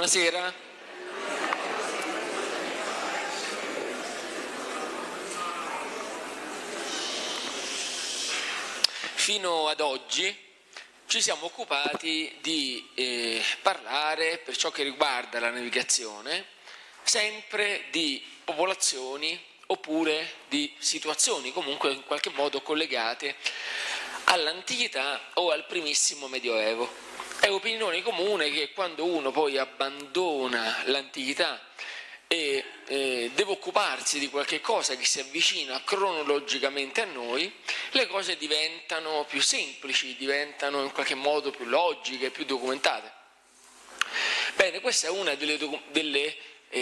Buonasera. Fino ad oggi ci siamo occupati di parlare, per ciò che riguarda la navigazione, sempre di popolazioni oppure di situazioni comunque in qualche modo collegate all'antichità o al primissimo Medioevo. È opinione comune che quando uno poi abbandona l'antichità e deve occuparsi di qualche cosa che si avvicina cronologicamente a noi, le cose diventano più semplici, diventano in qualche modo più logiche, più documentate. Bene, questa è una delle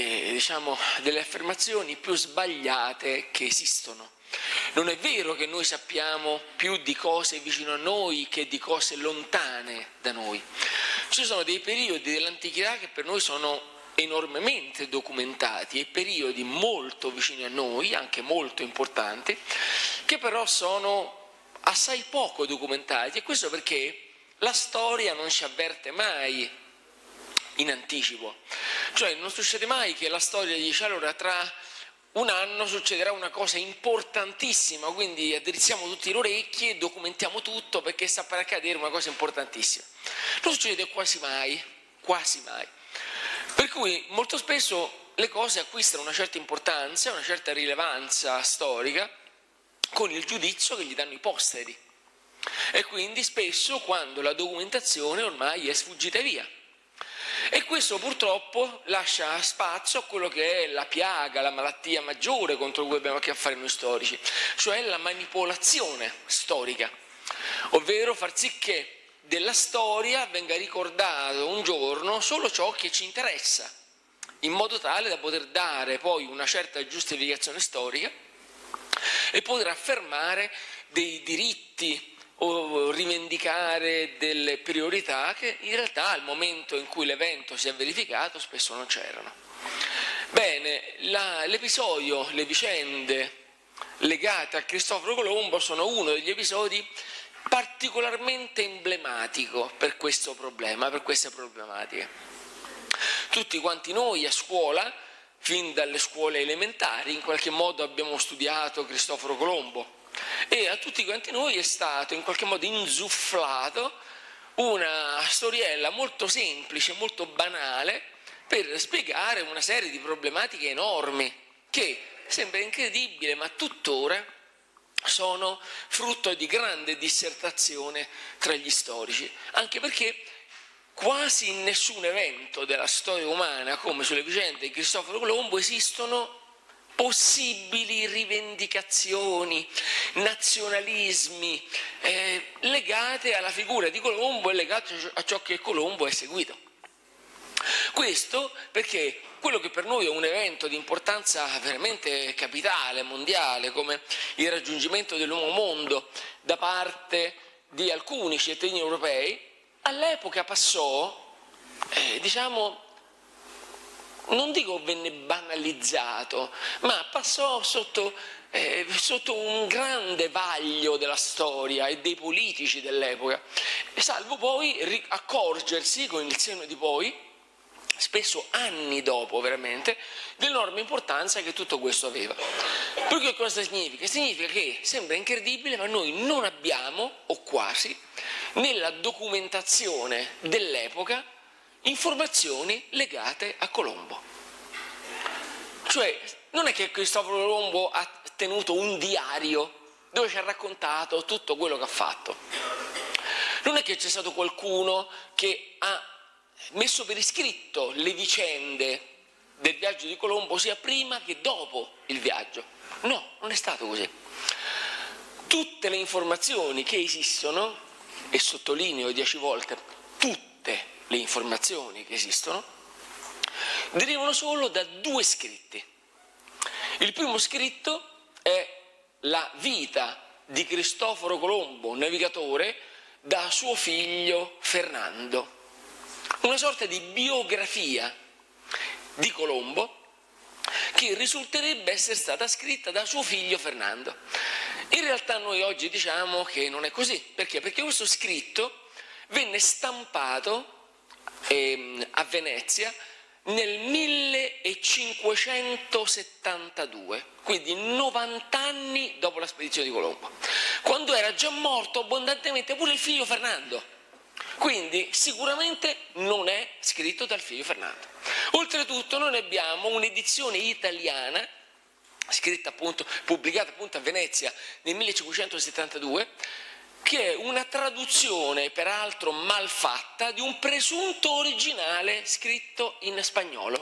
affermazioni più sbagliate che esistono. Non è vero che noi sappiamo più di cose vicino a noi che di cose lontane da noi. Ci sono dei periodi dell'antichità che per noi sono enormemente documentati e periodi molto vicini a noi, anche molto importanti, che però sono assai poco documentati, e questo perché la storia non ci avverte mai in anticipo. Cioè non succede mai che la storia dice allora tra un anno succederà una cosa importantissima, quindi addrizziamo tutti le orecchie e documentiamo tutto perché sta per accadere una cosa importantissima. Non succede quasi mai, quasi mai. Per cui molto spesso le cose acquistano una certa importanza, una certa rilevanza storica con il giudizio che gli danno i posteri. E quindi spesso quando la documentazione ormai è sfuggita via. E questo purtroppo lascia spazio a quello che è la piaga, la malattia maggiore contro cui abbiamo a che fare noi storici, cioè la manipolazione storica, ovvero far sì che della storia venga ricordato un giorno solo ciò che ci interessa, in modo tale da poter dare poi una certa giustificazione storica e poter affermare dei diritti o rivendicare delle priorità che in realtà al momento in cui l'evento si è verificato spesso non c'erano. Bene, l'episodio, le vicende legate a Cristoforo Colombo sono uno degli episodi particolarmente emblematico per questo problema, per queste problematiche. Tutti quanti noi a scuola, fin dalle scuole elementari, in qualche modo abbiamo studiato Cristoforo Colombo. E a tutti quanti noi è stato in qualche modo inzufflato una storiella molto semplice, molto banale, per spiegare una serie di problematiche enormi che sembra incredibile, ma tuttora sono frutto di grande dissertazione tra gli storici, anche perché quasi in nessun evento della storia umana, come sulle vicende di Cristoforo Colombo, esistono possibili rivendicazioni, nazionalismi legate alla figura di Colombo e legate a ciò che Colombo ha seguito. Questo perché quello che per noi è un evento di importanza veramente capitale, mondiale, come il raggiungimento del nuovo mondo da parte di alcuni cittadini europei, all'epoca passò, non dico venne banalizzato, ma passò sotto un grande vaglio della storia e dei politici dell'epoca, salvo poi accorgersi con il senno di poi, spesso anni dopo veramente, dell'enorme importanza che tutto questo aveva. Per che cosa significa? Significa che sembra incredibile, ma noi non abbiamo, o quasi, nella documentazione dell'epoca, informazioni legate a Colombo. Cioè, non è che Cristoforo Colombo ha tenuto un diario dove ci ha raccontato tutto quello che ha fatto. Non è che c'è stato qualcuno che ha messo per iscritto le vicende del viaggio di Colombo sia prima che dopo il viaggio. No, non è stato così. Tutte le informazioni che esistono, e sottolineo 10 volte, tutte le informazioni che esistono, derivano solo da 2 scritti. Il primo scritto è la vita di Cristoforo Colombo, navigatore, da suo figlio Fernando. Una sorta di biografia di Colombo che risulterebbe essere stata scritta da suo figlio Fernando. In realtà noi oggi diciamo che non è così. Perché? Perché questo scritto venne stampato a Venezia nel 1572, quindi 90 anni dopo la spedizione di Colombo, quando era già morto abbondantemente pure il figlio Fernando. Quindi sicuramente non è scritto dal figlio Fernando. Oltretutto noi abbiamo un'edizione italiana, scritta appunto, pubblicata appunto a Venezia nel 1572, che è una traduzione, peraltro malfatta, di un presunto originale scritto in spagnolo.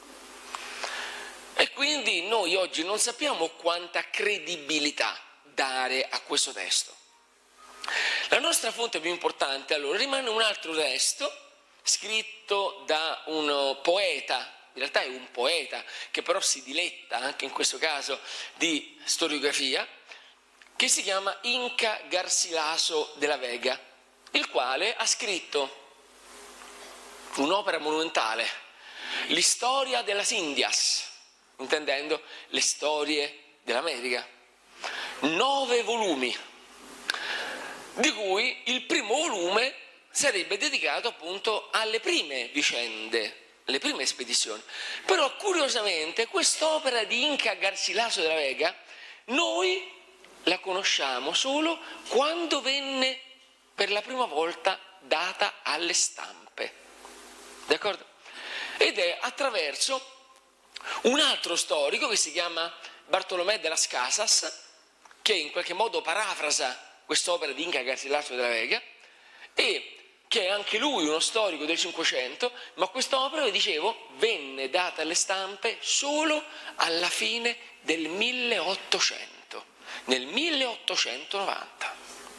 E quindi noi oggi non sappiamo quanta credibilità dare a questo testo. La nostra fonte più importante allora rimane un altro testo scritto da un poeta, in realtà è un poeta che però si diletta anche in questo caso di storiografia, che si chiama Inca Garcilaso de la Vega, il quale ha scritto un'opera monumentale, l'Historia de las Indias, intendendo le storie dell'America, 9 volumi, di cui il primo volume sarebbe dedicato appunto alle prime vicende, alle prime spedizioni. Però curiosamente quest'opera di Inca Garcilaso de la Vega noi la conosciamo solo quando venne per la prima volta data alle stampe, d'accordo? Ed è attraverso un altro storico che si chiama Bartolomé de las Casas, che in qualche modo parafrasa quest'opera di Inca Garcilaso de la Vega, e che è anche lui uno storico del Cinquecento, ma quest'opera, vi dicevo, venne data alle stampe solo alla fine del 1800. Nel 1890.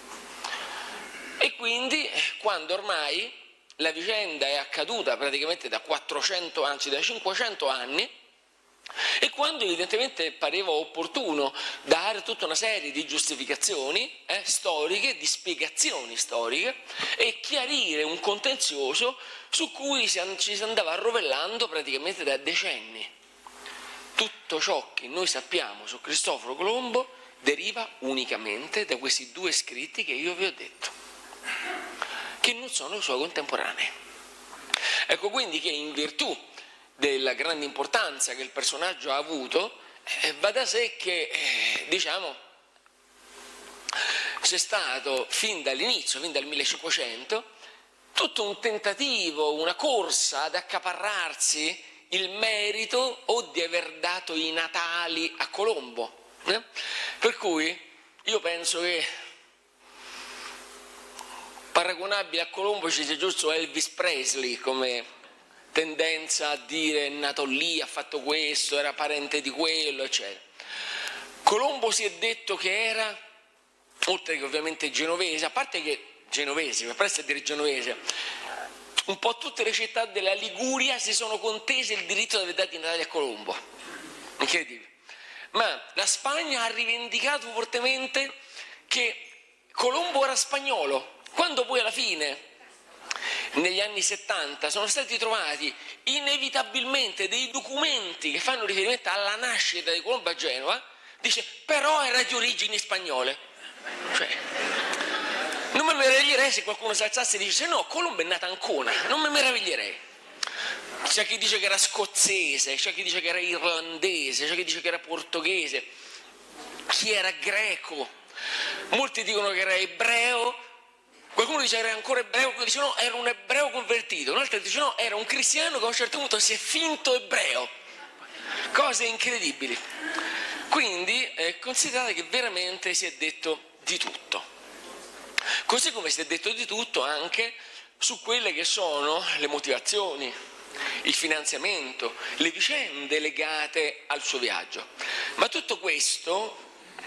E quindi quando ormai la vicenda è accaduta praticamente da 400 anni, da 500 anni, e quando evidentemente pareva opportuno dare tutta una serie di giustificazioni storiche, di spiegazioni storiche, e chiarire un contenzioso su cui ci si andava arrovellando praticamente da decenni. Tutto ciò che noi sappiamo su Cristoforo Colombo deriva unicamente da questi 2 scritti che io vi ho detto, che non sono i suoi contemporanei. Ecco quindi che in virtù della grande importanza che il personaggio ha avuto, va da sé che, diciamo, c'è stato fin dall'inizio, fin dal 1500, tutto un tentativo, una corsa ad accaparrarsi il merito o di aver dato i natali a Colombo. Per cui io penso che paragonabile a Colombo ci sia giusto Elvis Presley come tendenza a dire è nato lì, ha fatto questo, era parente di quello, eccetera. Colombo si è detto che era, oltre che ovviamente genovese, a parte che genovese, mi presta a dire genovese, un po' tutte le città della Liguria si sono contese il diritto di aver dato i natali a Colombo, incredibile. Ma la Spagna ha rivendicato fortemente che Colombo era spagnolo, quando poi alla fine, negli anni 70, sono stati trovati inevitabilmente dei documenti che fanno riferimento alla nascita di Colombo a Genova, dice però era di origini spagnole. Cioè, non mi meraviglierei se qualcuno si alzasse e dice no, Colombo è nato a Ancona, non mi meraviglierei. C'è chi dice che era scozzese, c'è chi dice che era irlandese, c'è chi dice che era portoghese, chi era greco, molti dicono che era ebreo, qualcuno dice che era ancora ebreo, qualcuno dice no, era un ebreo convertito, un altro dice no, era un cristiano che a un certo punto si è finto ebreo, cose incredibili. Quindi considerate che veramente si è detto di tutto, così come si è detto di tutto anche su quelle che sono le motivazioni, il finanziamento, le vicende legate al suo viaggio. Ma tutto questo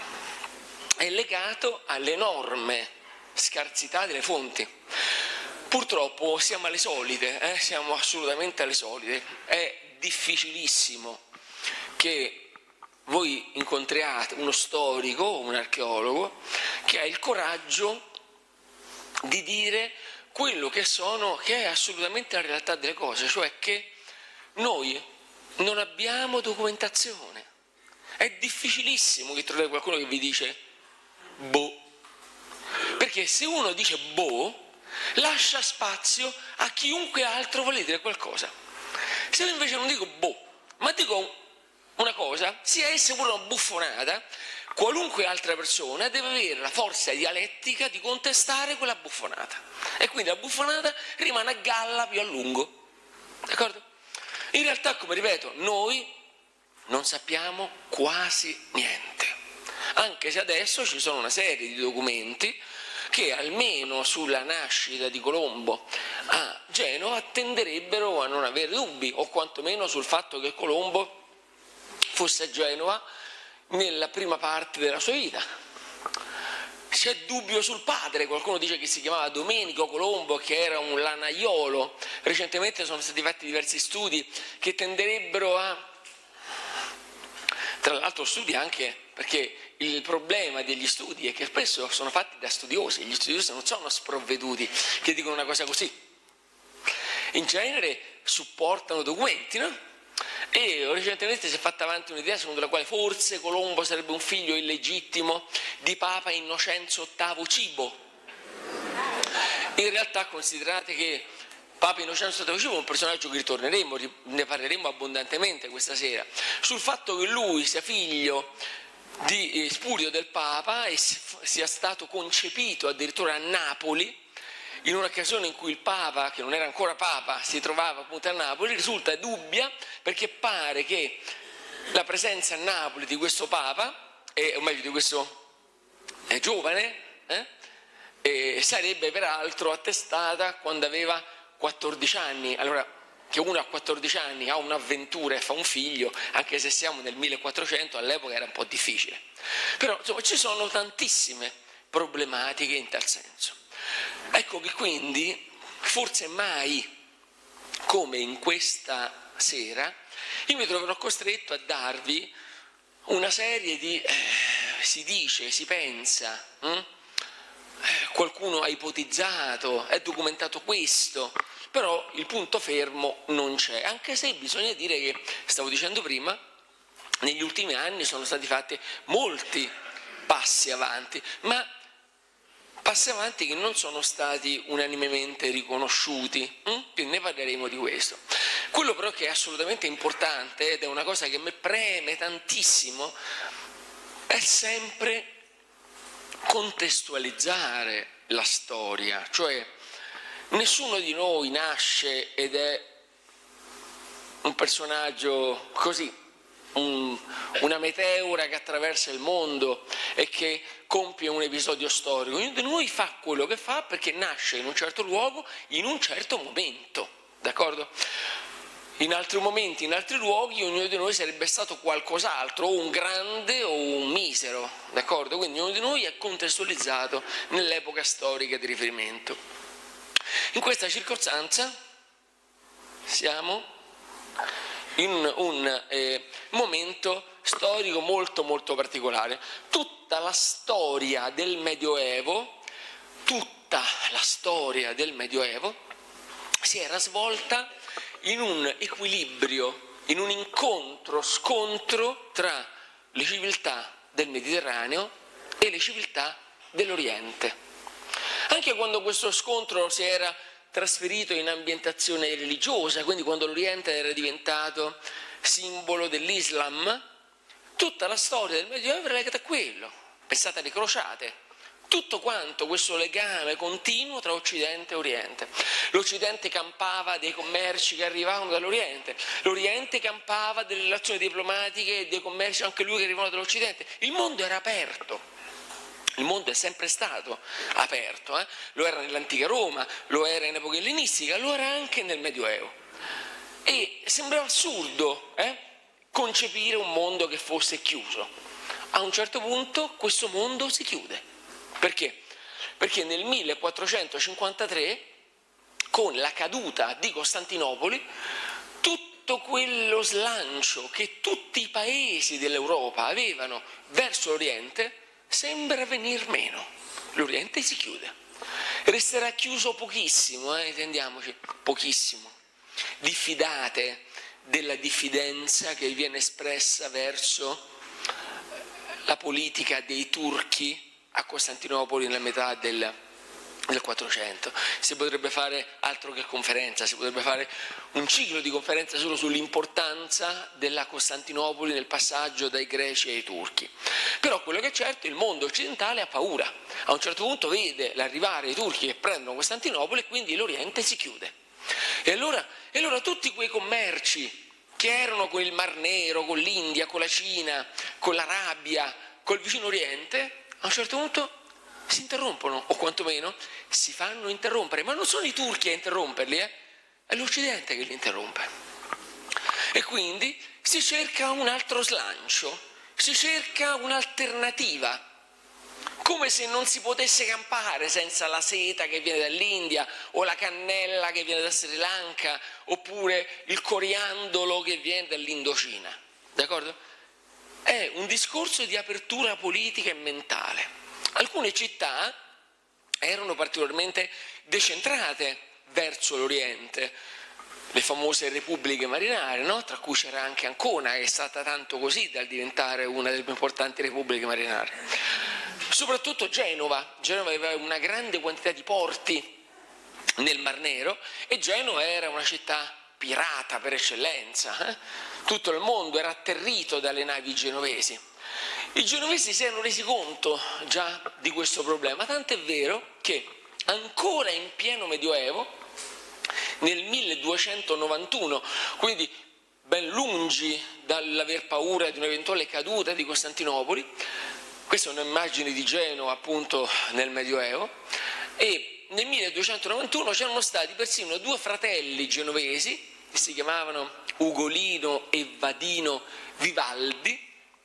è legato all'enorme scarsità delle fonti. Purtroppo siamo alle solite, siamo assolutamente alle solite. È difficilissimo che voi incontriate uno storico, un archeologo, che ha il coraggio di dire quello che è assolutamente la realtà delle cose, cioè che noi non abbiamo documentazione. È difficilissimo che trovate qualcuno che vi dice boh, perché se uno dice boh, lascia spazio a chiunque altro vuole dire qualcosa. Se io invece non dico boh, ma dico una cosa, sia essa pure una buffonata, qualunque altra persona deve avere la forza dialettica di contestare quella buffonata. E quindi la buffonata rimane a galla più a lungo. D'accordo? In realtà, come ripeto, noi non sappiamo quasi niente. Anche se adesso ci sono una serie di documenti che almeno sulla nascita di Colombo a Genova tenderebbero a non avere dubbi, o quantomeno sul fatto che Colombo fosse a Genova nella prima parte della sua vita. C'è dubbio sul padre, qualcuno dice che si chiamava Domenico Colombo, che era un lanaiolo. Recentemente sono stati fatti diversi studi che tenderebbero a... Tra l'altro studi anche perché il problema degli studi è che spesso sono fatti da studiosi, gli studiosi non sono sprovveduti che dicono una cosa così. In genere supportano documenti, no? E recentemente si è fatta avanti un'idea secondo la quale forse Colombo sarebbe un figlio illegittimo di Papa Innocenzo VIII Cibo. In realtà considerate che Papa Innocenzo VIII Cibo è un personaggio che ritorneremo, ne parleremo abbondantemente questa sera, sul fatto che lui sia figlio di Spurio del Papa e sia stato concepito addirittura a Napoli, in un'occasione in cui il Papa, che non era ancora Papa, si trovava appunto a Napoli, risulta dubbia perché pare che la presenza a Napoli di questo Papa, o meglio di questo giovane, sarebbe peraltro attestata quando aveva 14 anni. Allora, che uno a 14 anni ha un'avventura e fa un figlio, anche se siamo nel 1400, all'epoca era un po' difficile. Però insomma ci sono tantissime problematiche in tal senso. Ecco che quindi, forse mai come in questa sera, io mi troverò costretto a darvi una serie di, si dice, si pensa, qualcuno ha ipotizzato, è documentato questo, però il punto fermo non c'è, anche se bisogna dire che, stavo dicendo prima, negli ultimi anni sono stati fatti molti passi avanti, ma passi avanti che non sono stati unanimemente riconosciuti, quindi ne parleremo di questo. Quello però che è assolutamente importante, ed è una cosa che mi preme tantissimo, è sempre contestualizzare la storia, cioè nessuno di noi nasce ed è un personaggio così, una meteora che attraversa il mondo e che compie un episodio storico. Ognuno di noi fa quello che fa perché nasce in un certo luogo, in un certo momento, d'accordo? In altri momenti, in altri luoghi, ognuno di noi sarebbe stato qualcos'altro, o un grande o un misero, d'accordo? Quindi ognuno di noi è contestualizzato nell'epoca storica di riferimento. In questa circostanza siamo in un momento storico molto molto particolare. Tutta la storia del Medioevo si era svolta in un equilibrio, in un incontro-scontro tra le civiltà del Mediterraneo e le civiltà dell'Oriente. Anche quando questo scontro si era trasferito in ambientazione religiosa, quindi quando l'Oriente era diventato simbolo dell'Islam, tutta la storia del Medioevo era legata a quello. Pensate alle crociate, tutto quanto questo legame continuo tra Occidente e Oriente. L'Occidente campava dei commerci che arrivavano dall'Oriente, l'Oriente campava delle relazioni diplomatiche e dei commerci anche lui che arrivavano dall'Occidente. Il mondo era aperto. Il mondo è sempre stato aperto, lo era nell'antica Roma, lo era in epoca ellenistica, lo era anche nel Medioevo. E sembrava assurdo concepire un mondo che fosse chiuso. A un certo punto questo mondo si chiude. Perché? Perché nel 1453, con la caduta di Costantinopoli, tutto quello slancio che tutti i paesi dell'Europa avevano verso l'Oriente sembra venir meno. L'Oriente si chiude. Resterà chiuso pochissimo, intendiamoci, pochissimo. Diffidate della diffidenza che viene espressa verso la politica dei turchi a Costantinopoli nella metà del del 400. Si potrebbe fare altro che conferenza, si potrebbe fare un ciclo di conferenze solo sull'importanza della Costantinopoli nel passaggio dai greci ai turchi. Però quello che è certo, il mondo occidentale ha paura. A un certo punto vede l'arrivare i turchi che prendono Costantinopoli e quindi l'Oriente si chiude. E allora tutti quei commerci che erano con il Mar Nero, con l'India, con la Cina, con l'Arabia, col vicino Oriente, a un certo punto si interrompono, o quantomeno si fanno interrompere, ma non sono i turchi a interromperli, è l'Occidente che li interrompe. E quindi si cerca un altro slancio, si cerca un'alternativa, come se non si potesse campare senza la seta che viene dall'India, o la cannella che viene da Sri Lanka, oppure il coriandolo che viene dall'Indocina, d'accordo? È un discorso di apertura politica e mentale. Alcune città erano particolarmente decentrate verso l'Oriente, le famose repubbliche marinare, no? Tra cui c'era anche Ancona, che è stata tanto così da diventare una delle più importanti repubbliche marinare. Soprattutto Genova aveva una grande quantità di porti nel Mar Nero e Genova era una città pirata per eccellenza. Tutto il mondo era atterrito dalle navi genovesi. I genovesi si erano resi conto già di questo problema, tant'è vero che ancora in pieno Medioevo, nel 1291, quindi ben lungi dall'aver paura di un'eventuale caduta di Costantinopoli, questa è un'immagine di Genova appunto nel Medioevo, e nel 1291 c'erano stati persino due fratelli genovesi che si chiamavano Ugolino e Vadino Vivaldi,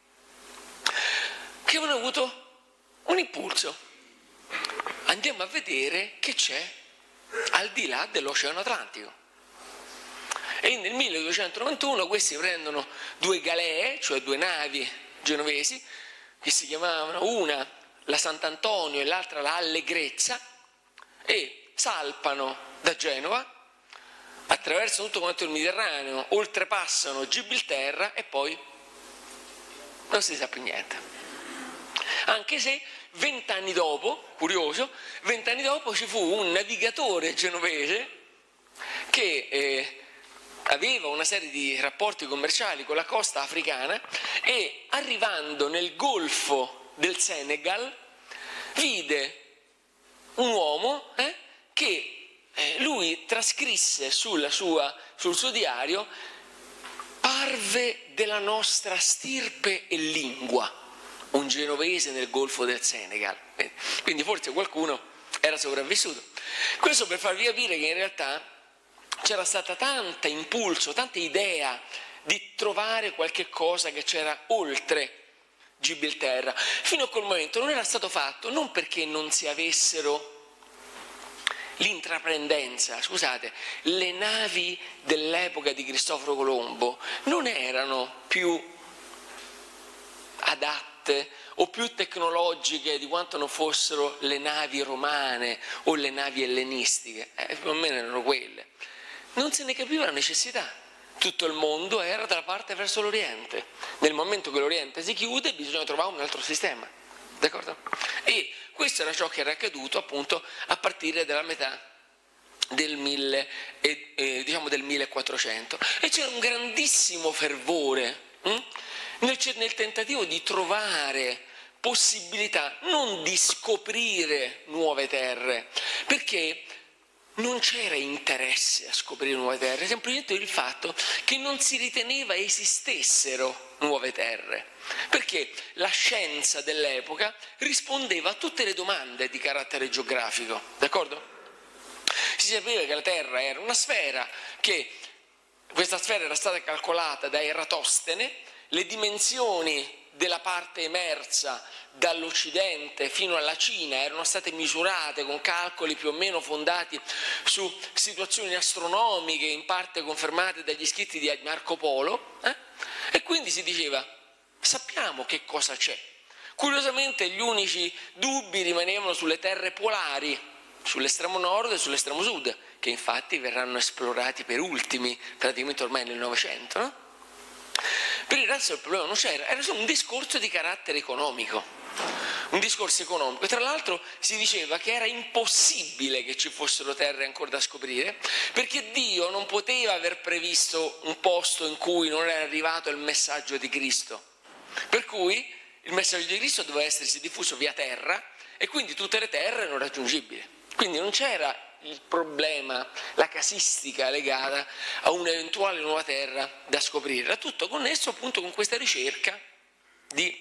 che avevano avuto un impulso. Andiamo a vedere che c'è al di là dell'Oceano Atlantico. E nel 1291 questi prendono due galee, cioè due navi genovesi, che si chiamavano una la Sant'Antonio e l'altra la Allegrezza, e salpano da Genova, attraversano tutto quanto il Mediterraneo, oltrepassano Gibilterra e poi non si sa più niente. Anche se 20 anni dopo, curioso, 20 anni dopo ci fu un navigatore genovese che aveva una serie di rapporti commerciali con la costa africana e arrivando nel golfo del Senegal vide un uomo che lui trascrisse sul suo diario: parve della nostra stirpe e lingua, un genovese nel golfo del Senegal. Quindi forse qualcuno era sopravvissuto. Questo per farvi capire che in realtà c'era stata tanta impulso, tanta idea di trovare qualche cosa che c'era oltre Gibilterra. Fino a quel momento non era stato fatto, non perché non si avessero l'intraprendenza, scusate, le navi dell'epoca di Cristoforo Colombo non erano più adatte o più tecnologiche di quanto non fossero le navi romane o le navi ellenistiche, più o meno erano quelle. Non se ne capiva la necessità, tutto il mondo era dalla parte verso l'Oriente. Nel momento che l'Oriente si chiude bisogna trovare un altro sistema, d'accordo? E questo era ciò che era accaduto appunto a partire dalla metà del 1400, e c'era un grandissimo fervore nel tentativo di trovare possibilità, non di scoprire nuove terre, perché non c'era interesse a scoprire nuove terre, semplicemente il fatto che non si riteneva esistessero nuove terre, perché la scienza dell'epoca rispondeva a tutte le domande di carattere geografico, d'accordo? Si sapeva che la Terra era una sfera, che questa sfera era stata calcolata da Eratostene, le dimensioni della parte emersa dall'Occidente fino alla Cina erano state misurate con calcoli più o meno fondati su situazioni astronomiche, in parte confermate dagli scritti di Marco Polo, e quindi si diceva: sappiamo che cosa c'è. Curiosamente gli unici dubbi rimanevano sulle terre polari, sull'estremo nord e sull'estremo sud, che infatti verranno esplorati per ultimi, praticamente ormai nel Novecento, no? Per il resto il problema non c'era, era solo un discorso di carattere economico. un discorso economico. Tra l'altro si diceva che era impossibile che ci fossero terre ancora da scoprire, perché Dio non poteva aver previsto un posto in cui non era arrivato il messaggio di Cristo, per cui il messaggio di Cristo doveva essersi diffuso via terra e quindi tutte le terre erano raggiungibili. Quindi non c'era il problema, la casistica legata a un'eventuale nuova terra da scoprire. Era tutto connesso appunto con questa ricerca di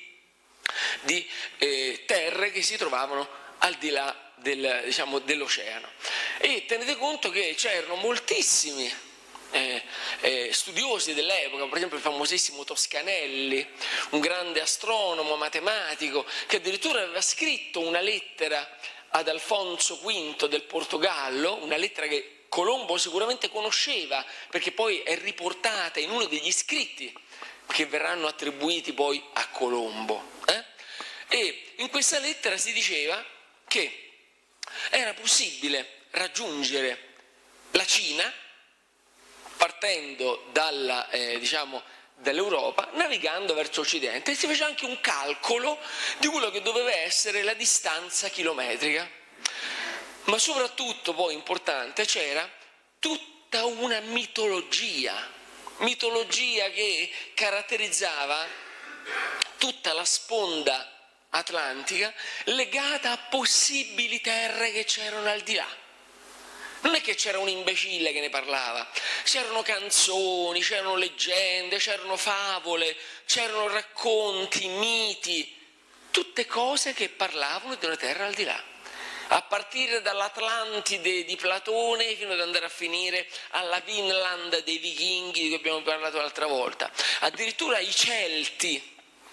terre che si trovavano al di là dell'oceano. E tenete conto che c'erano moltissimi studiosi dell'epoca, per esempio il famosissimo Toscanelli, un grande astronomo, matematico, che addirittura aveva scritto una lettera ad Alfonso V del Portogallo, una lettera che Colombo sicuramente conosceva, perché poi è riportata in uno degli scritti che verranno attribuiti poi a Colombo. E in questa lettera si diceva che era possibile raggiungere la Cina partendo dall'Europa, navigando verso occidente, e si fece anche un calcolo di quello che doveva essere la distanza chilometrica. Ma soprattutto, poi importante, c'era tutta una mitologia che caratterizzava tutta la sponda atlantica legata a possibili terre che c'erano al di là. Non è che c'era un imbecille che ne parlava, c'erano canzoni, c'erano leggende, c'erano favole, c'erano racconti, miti, tutte cose che parlavano di una terra al di là. A partire dall'Atlantide di Platone fino ad andare a finire alla Vinland dei vichinghi di cui abbiamo parlato l'altra volta. Addirittura i Celti,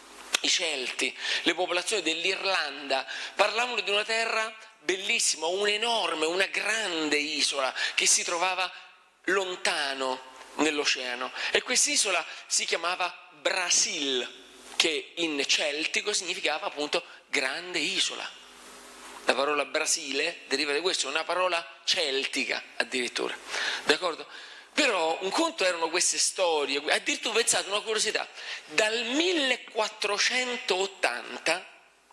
le popolazioni dell'Irlanda, parlavano di una terra bellissima, un'enorme, una grande isola che si trovava lontano nell'oceano, e quest'isola si chiamava Brasil, che in celtico significava appunto grande isola. La parola Brasile deriva da questo, è una parola celtica addirittura, d'accordo? Però un conto erano queste storie, addirittura pensate una curiosità, dal 1480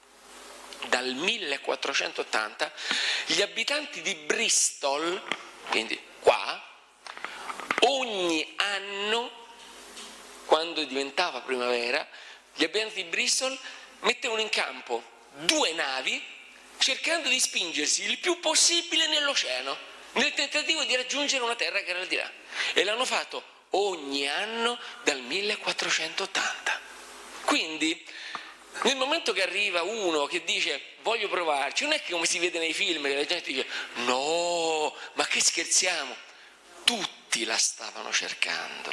gli abitanti di Bristol, quindi qua, ogni anno, quando diventava primavera, gli abitanti di Bristol mettevano in campo 2 navi cercando di spingersi il più possibile nell'oceano, nel tentativo di raggiungere una terra che era al di là. E l'hanno fatto ogni anno dal 1480. Quindi, nel momento che arriva uno che dice voglio provarci, non è che come si vede nei film che la gente dice no, ma che scherziamo. Tutti la stavano cercando,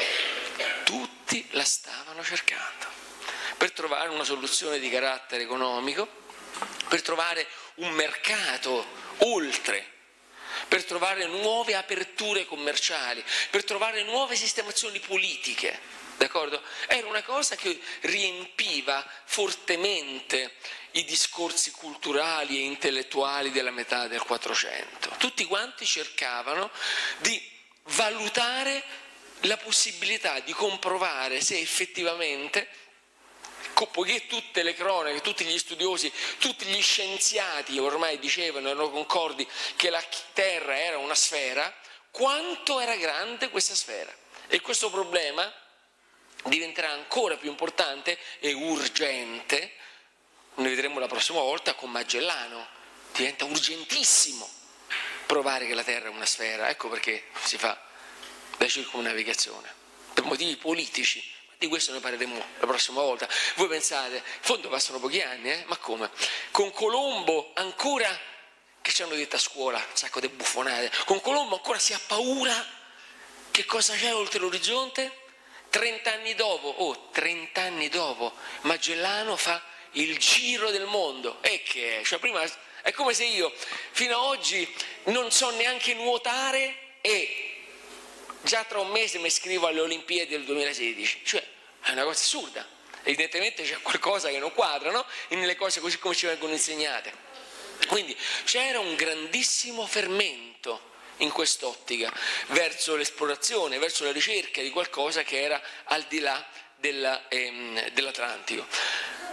per trovare una soluzione di carattere economico, per trovare un mercato oltre, per trovare nuove aperture commerciali, per trovare nuove sistemazioni politiche, d'accordo? Era una cosa che riempiva fortemente i discorsi culturali e intellettuali della metà del 400. Tutti quanti cercavano di valutare la possibilità di comprovare se effettivamente, poiché tutte le cronache, tutti gli studiosi, tutti gli scienziati ormai dicevano, erano concordi che la Terra era una sfera, quanto era grande questa sfera. E questo problema diventerà ancora più importante e urgente, ne vedremo la prossima volta con Magellano. Diventa urgentissimo provare che la Terra è una sfera, ecco perché si fa la circumnavigazione, per motivi politici. Di questo ne parleremo la prossima volta. Voi pensate, in fondo passano pochi anni, ma come? Con Colombo ancora, che ci hanno detto a scuola, un sacco di buffonate, con Colombo ancora si ha paura che cosa c'è oltre l'orizzonte? 30 anni dopo, Magellano fa il giro del mondo. E che è? Cioè prima è come se io fino ad oggi non so neanche nuotare e già tra un mese mi iscrivo alle Olimpiadi del 2016, cioè è una cosa assurda. Evidentemente c'è qualcosa che non quadra, no? Nelle cose così come ci vengono insegnate. Quindi c'era un grandissimo fermento in quest'ottica verso l'esplorazione, verso la ricerca di qualcosa che era al di là dell'Atlantico.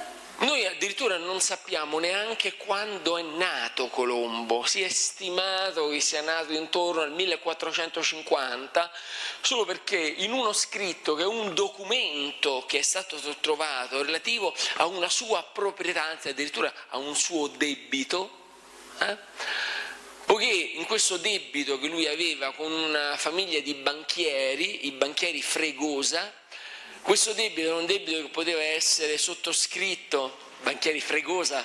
Noi addirittura non sappiamo neanche quando è nato Colombo, si è stimato che sia nato intorno al 1450, solo perché in uno scritto, che è un documento che è stato trovato relativo a una sua proprietà, anzi addirittura a un suo debito, poiché in questo debito che lui aveva con una famiglia di banchieri, i banchieri Fregosa, questo debito era un debito che poteva essere sottoscritto, banchieri Fregosa,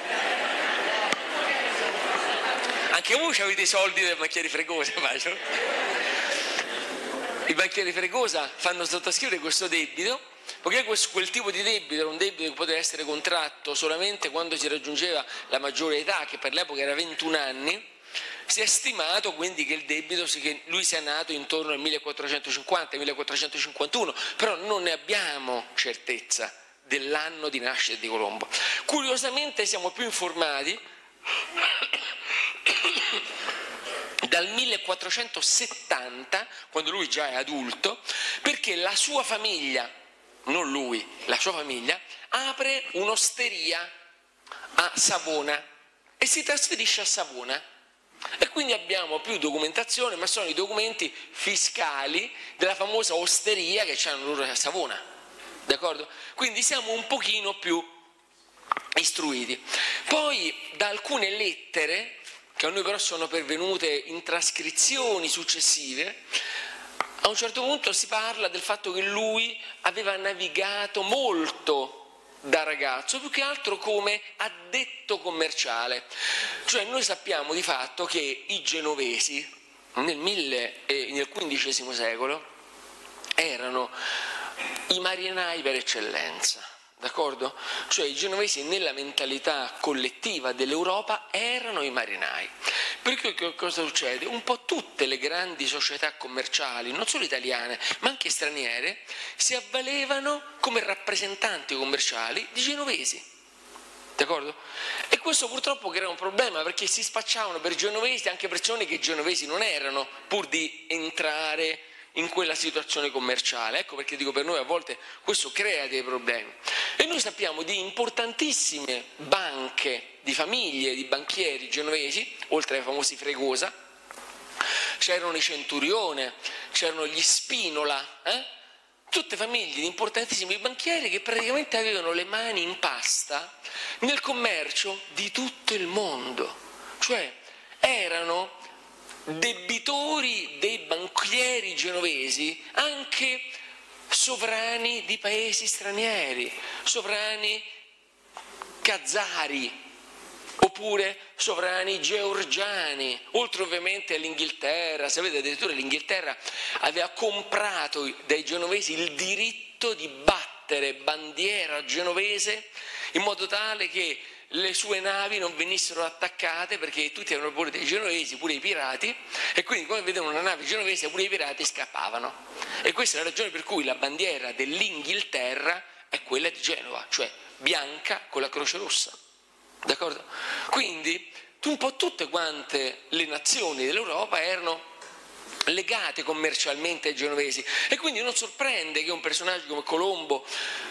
anche voi avete i soldi dei banchieri Fregosa, immagino. I banchieri Fregosa fanno sottoscrivere questo debito, poiché quel tipo di debito era un debito che poteva essere contratto solamente quando si raggiungeva la maggiore età, che per l'epoca era 21 anni, si è stimato quindi che il debito, che lui sia nato intorno al 1450-1451, però non ne abbiamo certezza dell'anno di nascita di Colombo. Curiosamente siamo più informati dal 1470, quando lui già è adulto, perché la sua famiglia, non lui, la sua famiglia, apre un'osteria a Savona e si trasferisce a Savona. E quindi abbiamo più documentazione, ma sono i documenti fiscali della famosa osteria che c'hanno loro a Savona, d'accordo? Quindi siamo un pochino più istruiti. Poi da alcune lettere, che a noi però sono pervenute in trascrizioni successive, a un certo punto si parla del fatto che lui aveva navigato molto da ragazzo, più che altro come addetto commerciale. Cioè noi sappiamo di fatto che i genovesi nel XV secolo erano i marinai per eccellenza, d'accordo? Cioè i genovesi nella mentalità collettiva dell'Europa erano i marinai. Perché che cosa succede? Un po' tutte le grandi società commerciali, non solo italiane, ma anche straniere, si avvalevano come rappresentanti commerciali di genovesi, d'accordo? E questo purtroppo crea un problema, perché si spacciavano per genovesi anche persone che genovesi non erano, pur di entrare in quella situazione commerciale. Ecco perché dico, per noi a volte questo crea dei problemi. E noi sappiamo di importantissime banche, di famiglie di banchieri genovesi, oltre ai famosi Fregosa, c'erano i Centurione, c'erano gli Spinola, tutte famiglie di importantissimi banchieri che praticamente avevano le mani in pasta nel commercio di tutto il mondo, cioè erano debitori dei banchieri genovesi anche sovrani di paesi stranieri, sovrani khazari, oppure sovrani georgiani, oltre ovviamente all'Inghilterra. Sapete, addirittura l'Inghilterra aveva comprato dai genovesi il diritto di battere bandiera genovese in modo tale che le sue navi non venissero attaccate, perché tutti erano pure dei genovesi, pure i pirati, e quindi quando vedevano una nave genovese pure i pirati scappavano. E questa è la ragione per cui la bandiera dell'Inghilterra è quella di Genova, cioè bianca con la croce rossa. D'accordo? Quindi un po' tutte quante le nazioni dell'Europa erano legate commercialmente ai genovesi, e quindi non sorprende che un personaggio come Colombo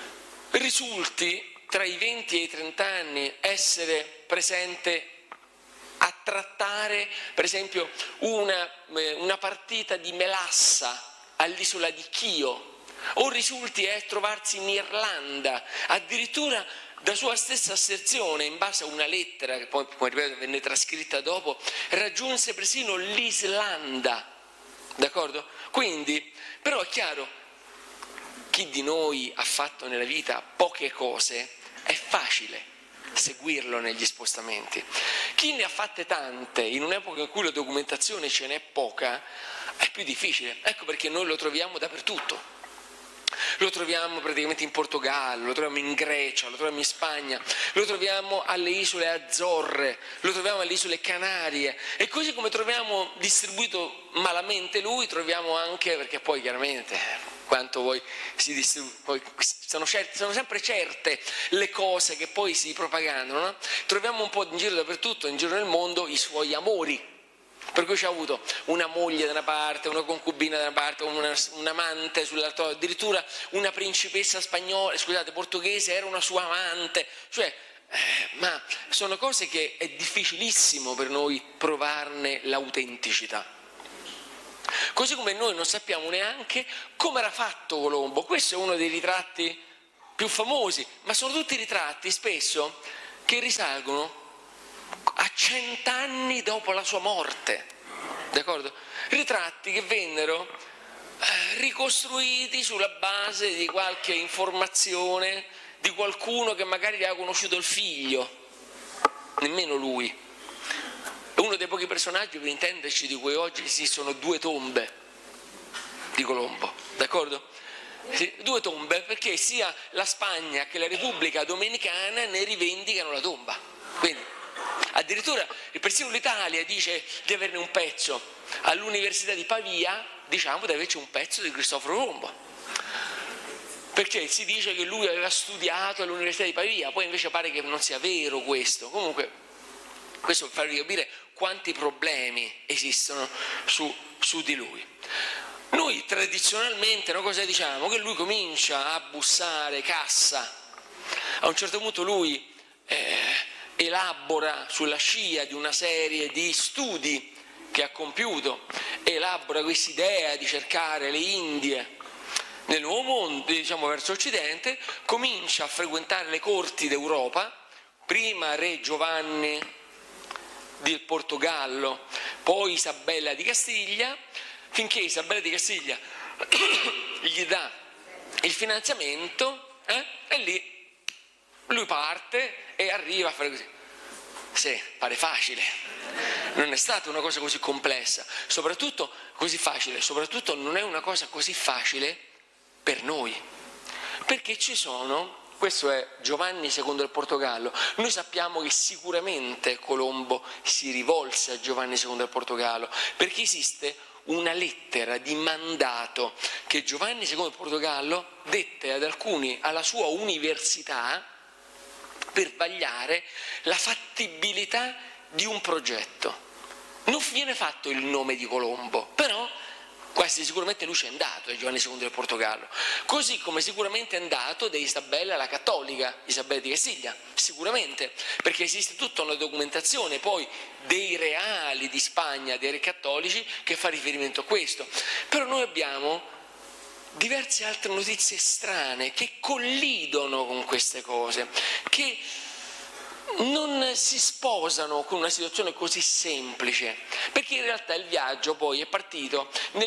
risulti tra i 20 e i 30 anni essere presente a trattare per esempio una partita di melassa all'isola di Chio, o risulti trovarsi in Irlanda, addirittura da sua stessa asserzione, in base a una lettera che poi, come ripeto, venne trascritta dopo, raggiunse persino l'Islanda, d'accordo? Quindi, però è chiaro, chi di noi ha fatto nella vita poche cose, è facile seguirlo negli spostamenti. Chi ne ha fatte tante, in un'epoca in cui la documentazione ce n'è poca, è più difficile. Ecco perché noi lo troviamo dappertutto. Lo troviamo praticamente in Portogallo, lo troviamo in Grecia, lo troviamo in Spagna, lo troviamo alle isole Azzorre, lo troviamo alle isole Canarie, e così come troviamo distribuito malamente lui, troviamo anche, perché poi chiaramente quanto poi si distribuisce, sono sempre certe le cose che poi si propagandano, no? Troviamo un po' in giro dappertutto, in giro nel mondo, i suoi amori. Per cui c'ha avuto una moglie da una parte, una concubina da una parte, un amante sull'altra, addirittura una principessa spagnola, scusate, portoghese era una sua amante, cioè, ma sono cose che è difficilissimo per noi provarne l'autenticità. Così come noi non sappiamo neanche come era fatto Colombo. Questo è uno dei ritratti più famosi, ma sono tutti ritratti spesso che risalgono a 100 anni dopo la sua morte, d'accordo? Ritratti che vennero ricostruiti sulla base di qualche informazione di qualcuno che magari aveva conosciuto il figlio, nemmeno lui. È uno dei pochi personaggi, per intenderci, di cui oggi esistono 2 tombe di Colombo, d'accordo? Sì, 2 tombe, perché sia la Spagna che la Repubblica Dominicana ne rivendicano la tomba. Quindi addirittura il Persino d'Italia dice di averne un pezzo, all'Università di Pavia diciamo di averci un pezzo di Cristoforo Colombo, perché si dice che lui aveva studiato all'Università di Pavia, poi invece pare che non sia vero questo. Comunque questo per farvi capire quanti problemi esistono su di lui. Noi tradizionalmente cosa diciamo? Che lui comincia a bussare cassa, a un certo punto lui elabora sulla scia di una serie di studi che ha compiuto, elabora questa idea di cercare le Indie nel nuovo mondo, diciamo verso occidente, comincia a frequentare le corti d'Europa, prima re Giovanni del Portogallo, poi Isabella di Castiglia, finché Isabella di Castiglia gli dà il finanziamento e lì lui parte e arriva a fare così. Sì, pare facile, non è stata una cosa così complessa, soprattutto così facile, soprattutto non è una cosa così facile per noi, perché ci sono, questo è Giovanni II del Portogallo, noi sappiamo che sicuramente Colombo si rivolse a Giovanni II del Portogallo, perché esiste una lettera di mandato che Giovanni II del Portogallo dette ad alcuni alla sua università per vagliare la fattibilità di un progetto. Non viene fatto il nome di Colombo, però quasi sicuramente lui c'è andato, Giovanni II del Portogallo, così come sicuramente è andato da Isabella la cattolica, Isabella di Castiglia, sicuramente, perché esiste tutta una documentazione poi dei reali di Spagna, dei re cattolici, che fa riferimento a questo. Però noi abbiamo diverse altre notizie strane che collidono con queste cose, che non si sposano con una situazione così semplice, perché in realtà il viaggio poi è partito nel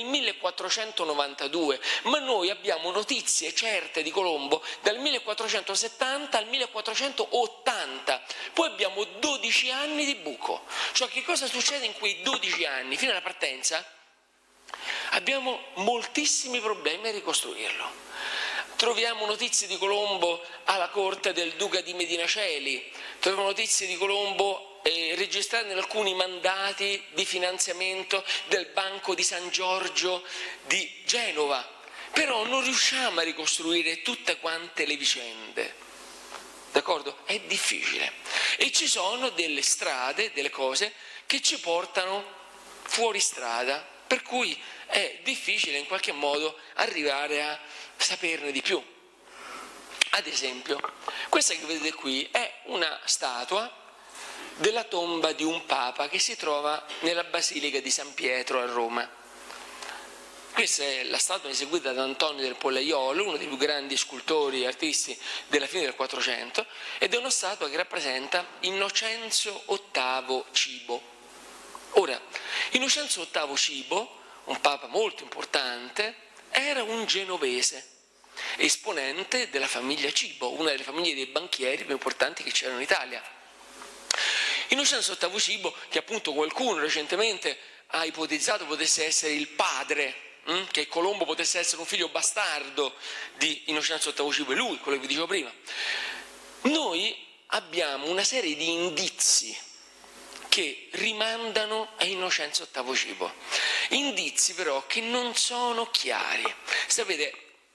1492, ma noi abbiamo notizie certe di Colombo dal 1470 al 1480, poi abbiamo 12 anni di buco. Cioè, che cosa succede in quei 12 anni fino alla partenza? Abbiamo moltissimi problemi a ricostruirlo. Troviamo notizie di Colombo alla corte del duca di Medinaceli, troviamo notizie di Colombo registrate in alcuni mandati di finanziamento del Banco di San Giorgio di Genova, però non riusciamo a ricostruire tutte quante le vicende, d'accordo? È difficile e ci sono delle strade, delle cose che ci portano fuori strada, per cui è difficile in qualche modo arrivare a saperne di più. Ad esempio, questa che vedete qui è una statua della tomba di un papa che si trova nella Basilica di San Pietro a Roma. Questa è la statua eseguita da Antonio del Pollaiolo, uno dei più grandi scultori e artisti della fine del Quattrocento, ed è una statua che rappresenta Innocenzo VIII Cibo. Ora, Innocenzo VIII Cibo, un papa molto importante, era un genovese, esponente della famiglia Cibo, una delle famiglie dei banchieri più importanti che c'erano in Italia. Innocenzo VIII Cibo, che appunto qualcuno recentemente ha ipotizzato potesse essere il padre, che Colombo potesse essere un figlio bastardo di Innocenzo VIII Cibo, e lui, quello che vi dicevo prima. Noi abbiamo una serie di indizi che rimandano a Innocenzo VIII Cibo, indizi però che non sono chiari. Sapete,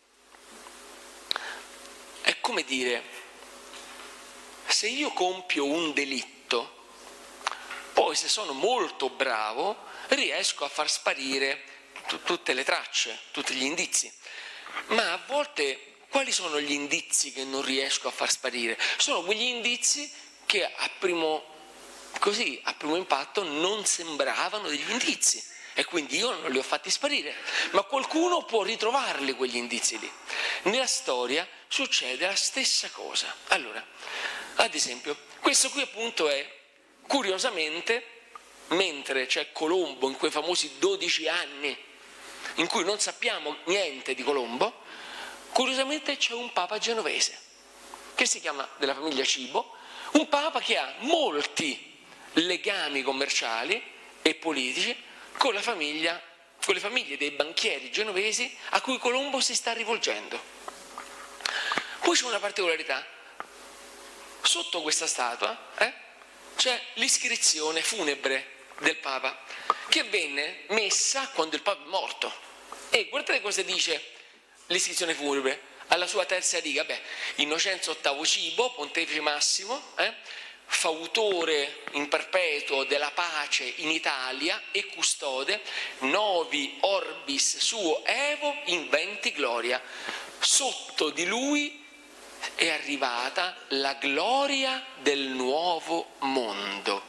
è come dire, se io compio un delitto, poi se sono molto bravo riesco a far sparire tutte le tracce, tutti gli indizi. Ma a volte quali sono gli indizi che non riesco a far sparire? Sono quegli indizi che a primo impatto non sembravano degli indizi e quindi io non li ho fatti sparire, ma qualcuno può ritrovarli quegli indizi lì. Nella storia succede la stessa cosa. Allora, ad esempio, questo qui appunto è, curiosamente, mentre c'è Colombo in quei famosi 12 anni in cui non sappiamo niente di Colombo, curiosamente c'è un papa genovese che si chiama, della famiglia Cibo, un papa che ha molti legami commerciali e politici con le famiglie dei banchieri genovesi a cui Colombo si sta rivolgendo. Poi c'è una particolarità: sotto questa statua c'è l'iscrizione funebre del Papa, che venne messa quando il Papa è morto. E guardate cosa dice l'iscrizione funebre alla sua terza riga. Innocenzo VIII Cibo, pontefice massimo, fautore in perpetuo della pace in Italia e custode, novi orbis suo evo inventi gloria. Sotto di lui è arrivata la gloria del nuovo mondo.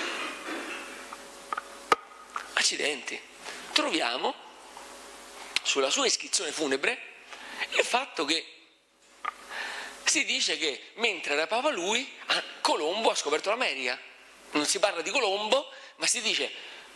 Accidenti, troviamo sulla sua iscrizione funebre il fatto che si dice che mentre era Papa lui, Colombo ha scoperto l'America. Non si parla di Colombo, ma si dice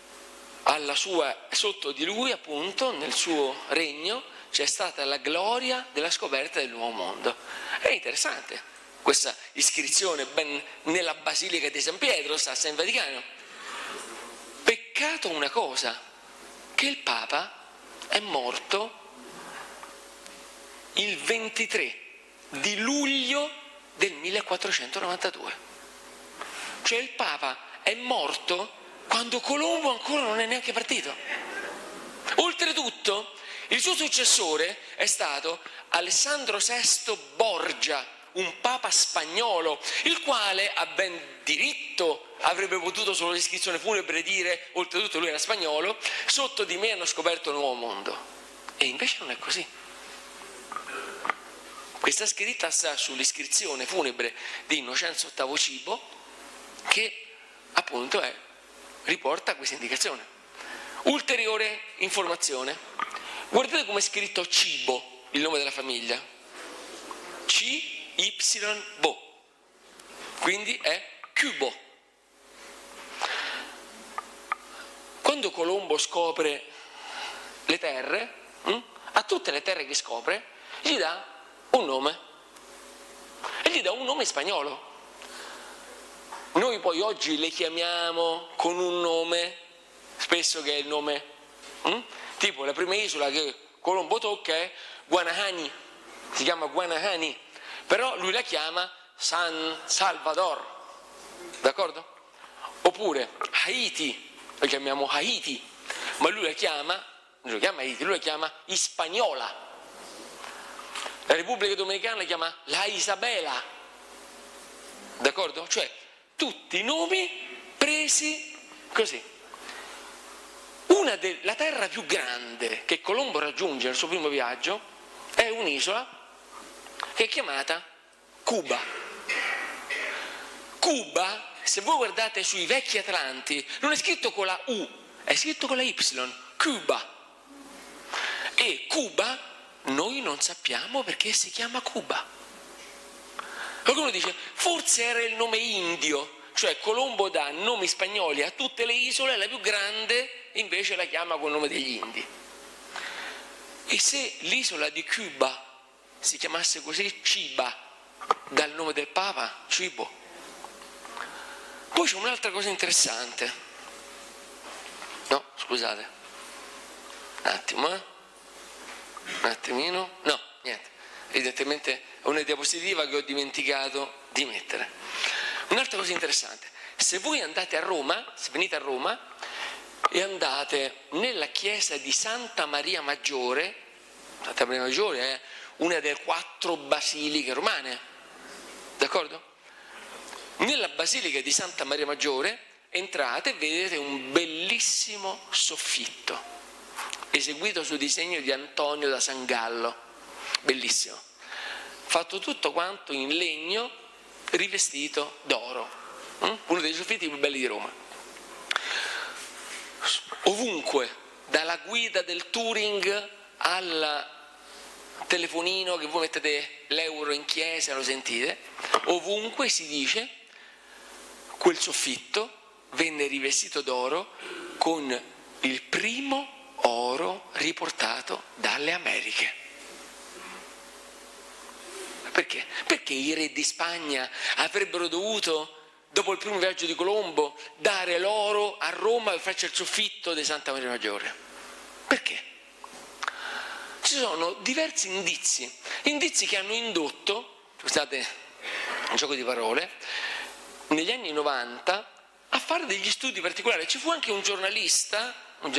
sotto di lui, appunto, nel suo regno, c'è stata la gloria della scoperta del nuovo mondo. È interessante questa iscrizione, ben nella Basilica di San Pietro, sta a San Vaticano. Peccato una cosa, che il Papa è morto il 23 di luglio del 1492. Cioè il Papa è morto quando Colombo ancora non è neanche partito. Oltretutto, il suo successore è stato Alessandro VI Borgia, un papa spagnolo, il quale a ben diritto avrebbe potuto solo l'iscrizione funebre dire, oltretutto lui era spagnolo, sotto di me hanno scoperto il nuovo mondo. E invece non è così. Questa scritta sta sull'iscrizione funebre di Innocenzo VIII Cibo, che appunto riporta questa indicazione. Ulteriore informazione: guardate come è scritto Cibo, il nome della famiglia, C-Y-Bo, quindi è Cubo. Quando Colombo scopre le terre, a tutte le terre che scopre gli dà un nome, e gli dà un nome spagnolo. Noi poi oggi le chiamiamo con un nome, spesso che è il nome, tipo la prima isola che Colombo tocca è Guanahani, si chiama Guanahani, però lui la chiama San Salvador, d'accordo? Oppure Haiti, la chiamiamo Haiti, ma lui la chiama, non lo chiama Haiti, lui la chiama Hispaniola. La Repubblica Dominicana la chiama La Isabela, d'accordo? Cioè tutti nomi presi così. La terra più grande che Colombo raggiunge nel suo primo viaggio è un'isola che è chiamata Cuba. Cuba, se voi guardate sui vecchi atlanti, non è scritto con la U, è scritto con la Y, Cuba. E Cuba noi non sappiamo perché si chiama Cuba. Qualcuno dice forse era il nome indio, cioè Colombo dà nomi spagnoli a tutte le isole, la più grande invece la chiama col nome degli indi. E se l'isola di Cuba si chiamasse così, Ciba, dal nome del Papa, Cibo? Poi c'è un'altra cosa interessante. No, scusate, un attimo, un attimino, no, niente, evidentemente è una diapositiva che ho dimenticato di mettere. Un'altra cosa interessante: se voi andate a Roma, se venite a Roma e andate nella chiesa di Santa Maria Maggiore, Santa Maria Maggiore è una delle 4 basiliche romane, d'accordo? Nella basilica di Santa Maria Maggiore entrate e vedete un bellissimo soffitto eseguito su disegno di Antonio da Sangallo, bellissimo, fatto tutto quanto in legno rivestito d'oro, uno dei soffitti più belli di Roma. Ovunque, dalla guida del Touring al telefonino che voi mettete l'euro in chiesa, lo sentite, ovunque si dice quel soffitto venne rivestito d'oro con il primo oro riportato dalle Americhe. Perché? Perché i re di Spagna avrebbero dovuto, dopo il primo viaggio di Colombo, dare l'oro a Roma per farci il soffitto di Santa Maria Maggiore? Perché? Ci sono diversi indizi che hanno indotto, scusate un gioco di parole, negli anni 90 a fare degli studi particolari. Ci fu anche un giornalista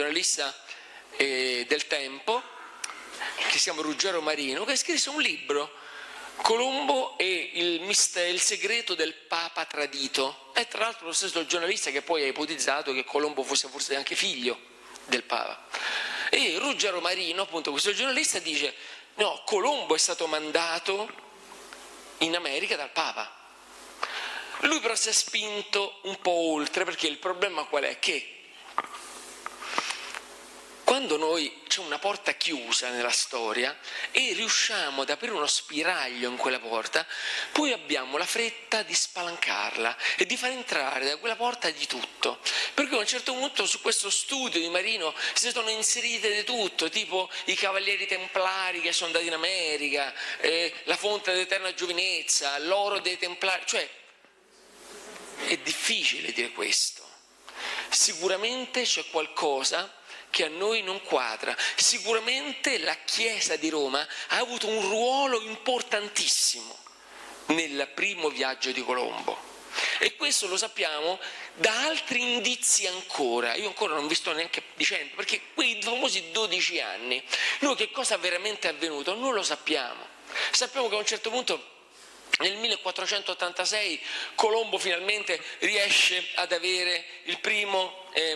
del tempo, che si chiama Ruggero Marino, che scrisse un libro, Colombo e il segreto del Papa tradito. È tra l'altro lo stesso giornalista che poi ha ipotizzato che Colombo fosse forse anche figlio del Papa. E Ruggero Marino, appunto questo giornalista, dice no, Colombo è stato mandato in America dal Papa. Lui però si è spinto un po' oltre, perché il problema qual è? Che quando noi c'è una porta chiusa nella storia e riusciamo ad aprire uno spiraglio in quella porta, poi abbiamo la fretta di spalancarla e di far entrare da quella porta di tutto. Per cui a un certo punto su questo studio di Marino si sono inserite di tutto, tipo i cavalieri templari che sono andati in America, la fonte dell'eterna giovinezza, l'oro dei templari, cioè è difficile dire questo. Sicuramente c'è qualcosa che a noi non quadra. Sicuramente la Chiesa di Roma ha avuto un ruolo importantissimo nel primo viaggio di Colombo, e questo lo sappiamo da altri indizi ancora. Io ancora non vi sto neanche dicendo, perché quei famosi 12 anni, noi che cosa veramente è avvenuto non lo sappiamo. Sappiamo che a un certo punto nel 1486 Colombo finalmente riesce ad avere il primo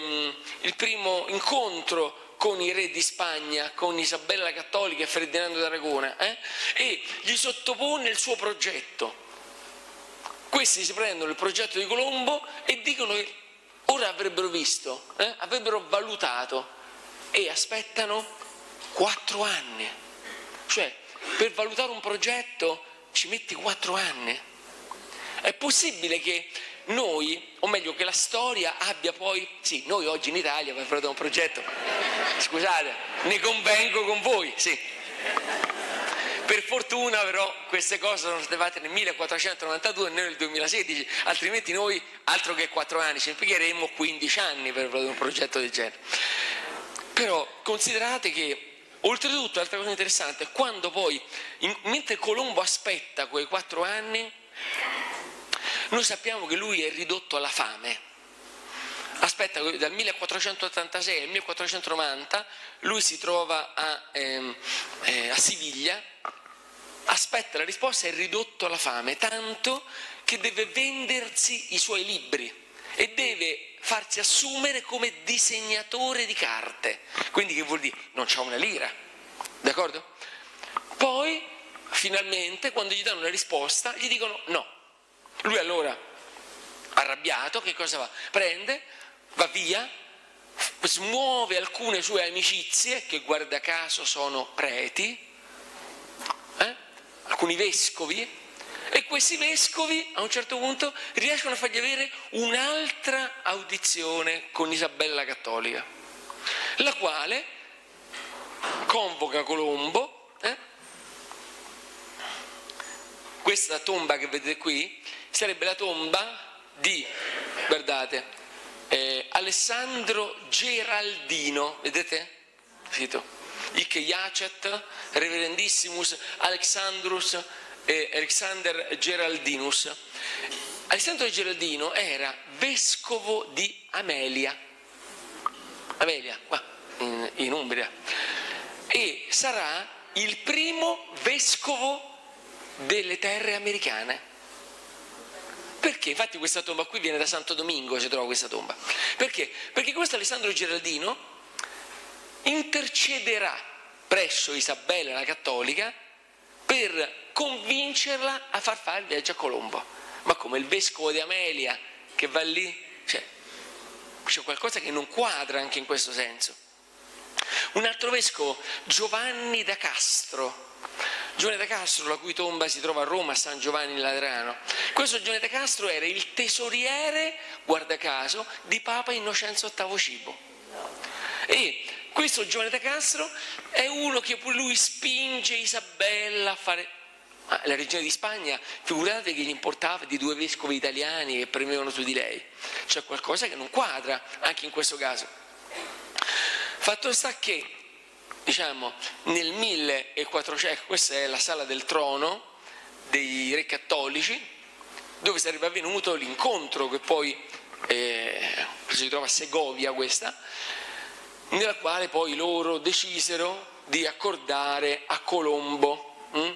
incontro con i re di Spagna, con Isabella la Cattolica e Ferdinando d'Aragona, e gli sottopone il suo progetto. Questi si prendono il progetto di Colombo e dicono che ora avrebbero visto, avrebbero valutato, e aspettano 4 anni. Cioè, per valutare un progetto ci metti 4 anni. È possibile che noi, o meglio che la storia abbia poi, sì, noi oggi in Italia per valutare un progetto, scusate, ne convengo con voi, sì. Per fortuna però queste cose sono state fatte nel 1492 e noi nel 2016, altrimenti noi, altro che 4 anni, ci impiegheremmo 15 anni per valutare un progetto del genere. Però considerate che oltretutto, l'altra cosa interessante, quando poi, mentre Colombo aspetta quei 4 anni, noi sappiamo che lui è ridotto alla fame. Aspetta, dal 1486 al 1490, lui si trova a Siviglia, aspetta la risposta, è ridotto alla fame, tanto che deve vendersi i suoi libri e deve farsi assumere come disegnatore di carte. Quindi che vuol dire? Non c'ha una lira, d'accordo? Poi finalmente quando gli danno una risposta gli dicono no. Lui allora, arrabbiato, che cosa fa? Prende, va via, smuove alcune sue amicizie, che guarda caso sono preti, alcuni vescovi, e questi vescovi a un certo punto riescono a fargli avere un'altra audizione con Isabella la Cattolica, la quale convoca Colombo. Questa tomba che vedete qui sarebbe la tomba di, guardate, Alessandro Geraldino, vedete? Scritto Hic Iacet Reverendissimus Alexander Geraldinus. Alessandro Geraldino era vescovo di Amelia, qua in Umbria, e sarà il primo vescovo delle terre americane. Perché? Infatti questa tomba qui viene da Santo Domingo, si trova questa tomba. Perché? Perché questo Alessandro Geraldino intercederà presso Isabella la Cattolica per convincerla a far fare il viaggio a Colombo. Ma come il vescovo di Amelia che va lì? C'è qualcosa che non quadra anche in questo senso. Un altro vescovo, Giovanni da Castro. Giovanni da Castro, la cui tomba si trova a Roma, a San Giovanni Laterano. Questo Giovanni da Castro era il tesoriere, guarda caso, di Papa Innocenzo VIII Cibo. E questo Giovanni da Castro è uno che pure lui spinge Isabella a fare... la regina di Spagna, figurate che gli importava di 2 vescovi italiani che premevano su di lei. C'è qualcosa che non quadra anche in questo caso. Fatto sta che, diciamo, nel 1400, questa è la sala del trono dei re cattolici, dove sarebbe avvenuto l'incontro che poi si trova a Segovia questa, nella quale poi loro decisero di accordare a Colombo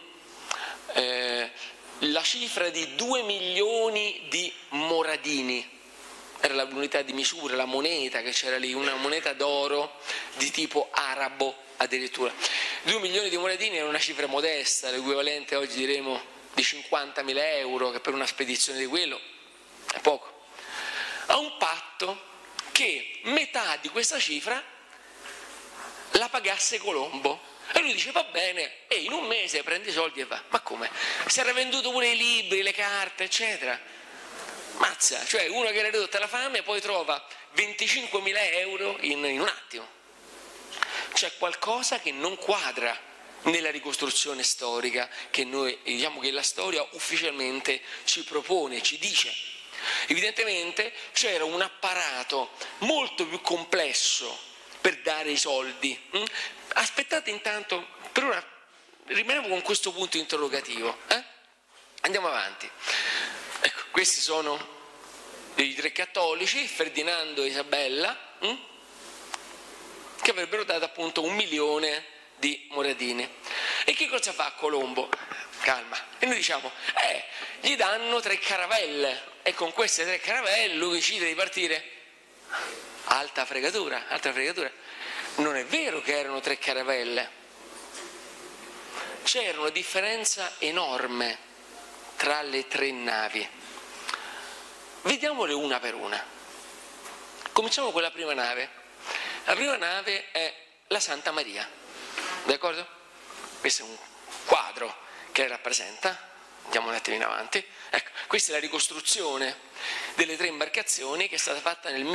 la cifra di 2 milioni di moradini. Era l'unità di misura, la moneta che c'era lì, una moneta d'oro di tipo arabo addirittura. 2 milioni di moradini era una cifra modesta, l'equivalente oggi diremo di 50.000 euro, che per una spedizione di quello è poco. A un patto che metà di questa cifra la pagasse Colombo. E lui dice: va bene, e in un mese prende i soldi e va. Ma come? Si era venduto pure i libri, le carte, eccetera. Mazza, cioè uno che era ridotta alla fame poi trova 25.000 euro in un attimo. C'è qualcosa che non quadra nella ricostruzione storica che noi, diciamo, che la storia ufficialmente ci propone, ci dice. Evidentemente c'era un apparato molto più complesso per dare i soldi. Aspettate intanto, per ora rimaniamo con questo punto interrogativo. Andiamo avanti. Ecco, questi sono i 3 cattolici, Ferdinando e Isabella, che avrebbero dato appunto 1 milione di moradini. E che cosa fa Colombo? Calma. E noi diciamo, gli danno 3 caravelle, e con queste 3 caravelle lui decide di partire. Alta fregatura, alta fregatura. Non è vero che erano 3 caravelle. C'era una differenza enorme tra le 3 navi. Vediamole una per una. Cominciamo con la prima nave. La prima nave è la Santa Maria, d'accordo? Questo è un quadro che rappresenta. Andiamo un attimo in avanti. Ecco, questa è la ricostruzione delle 3 imbarcazioni che è stata fatta nel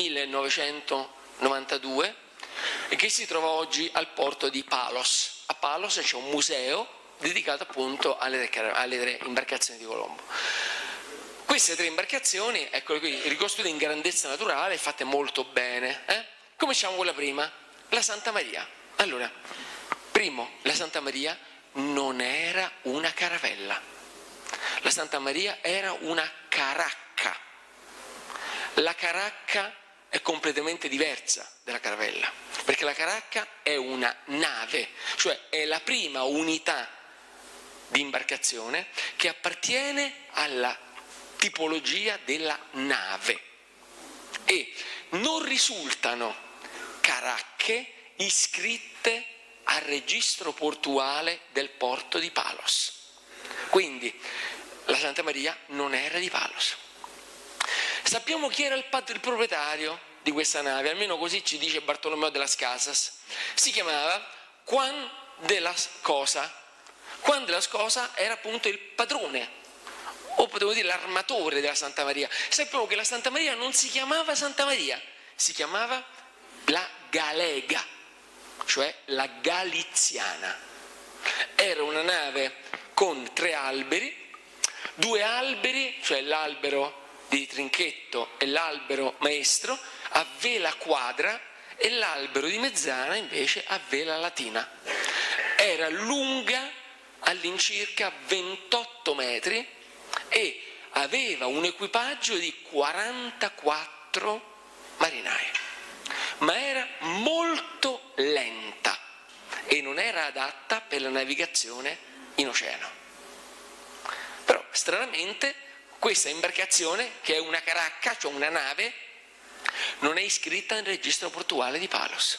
1992 e che si trova oggi al porto di Palos. A Palos c'è un museo dedicato appunto alle 3 imbarcazioni di Colombo. Queste 3 imbarcazioni, eccole qui, ricostruite in grandezza naturale, fatte molto bene. Cominciamo con la prima, la Santa Maria. Allora, primo, la Santa Maria non era una caravella. La Santa Maria era una caracca. La caracca è completamente diversa dalla caravella, perché la caracca è una nave, cioè è la prima unità di imbarcazione che appartiene alla tipologia della nave e non risultano caracche iscritte al registro portuale del porto di Palos. Quindi la Santa Maria non era di Palos. Sappiamo chi era il proprietario di questa nave, almeno così ci dice Bartolomeo de las Casas. Si chiamava Juan de las Cosas. Juan de las Cosas era appunto il padrone, o potevo dire l'armatore della Santa Maria. Sappiamo che la Santa Maria non si chiamava Santa Maria, si chiamava la Galega, cioè la Galiziana. Era una nave con 3 alberi, 2 alberi, cioè l'albero di Trinchetto e l'albero maestro, a vela quadra, e l'albero di mezzana invece a vela latina. Era lunga all'incirca 28 metri e aveva un equipaggio di 44 marinai, ma era molto lenta e non era adatta per la navigazione in oceano. Però stranamente questa imbarcazione, che è una caracca, cioè una nave, non è iscritta nel registro portuale di Palos.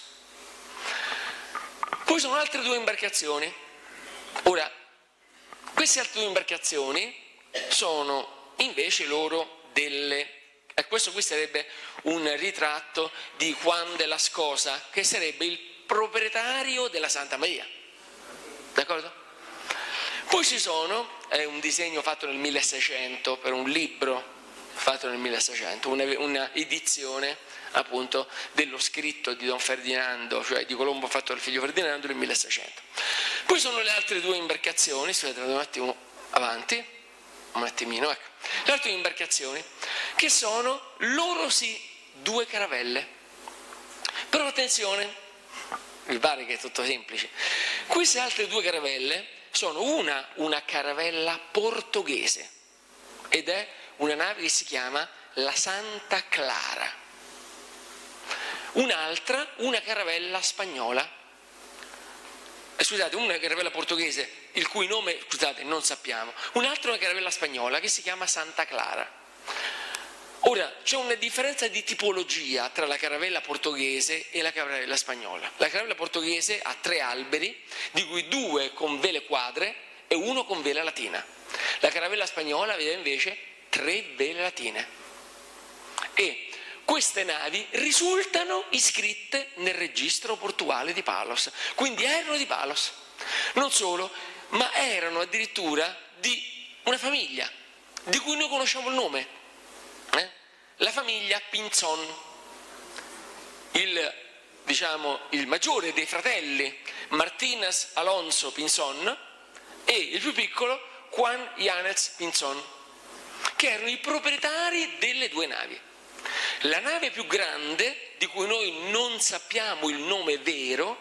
Poi sono altre due imbarcazioni. Ora, queste altre due imbarcazioni sono invece loro delle... E questo qui sarebbe un ritratto di Juan de las Cosas, che sarebbe il proprietario della Santa Maria. D'accordo? Poi ci sono, è un disegno fatto nel 1600 per un libro fatto nel 1600, una edizione appunto dello scritto di Don Ferdinando, cioè di Colombo fatto dal figlio Ferdinando nel 1600. Poi sono le altre due imbarcazioni, scusate un attimo avanti, un attimino, ecco. Le altre due imbarcazioni che sono, loro sì, due caravelle. Però attenzione, vi pare che è tutto semplice. Queste altre due caravelle sono una caravella portoghese ed è una nave che si chiama la Santa Clara. Un'altra, una caravella spagnola. Scusate, una caravella portoghese, il cui nome, scusate, non sappiamo. Un'altra, una caravella spagnola che si chiama Santa Clara. Ora, c'è una differenza di tipologia tra la caravella portoghese e la caravella spagnola. La caravella portoghese ha 3 alberi, di cui 2 con vele quadre e 1 con vela latina. La caravella spagnola aveva invece 3 vele latine. E queste navi risultano iscritte nel registro portuale di Palos, quindi erano di Palos. Non solo, ma erano addirittura di una famiglia, di cui noi conosciamo il nome. La famiglia Pinzón, il maggiore dei fratelli Martínez Alonso Pinzón e il più piccolo Juan Yáñez Pinzón, che erano i proprietari delle 2 navi. La nave più grande, di cui noi non sappiamo il nome vero,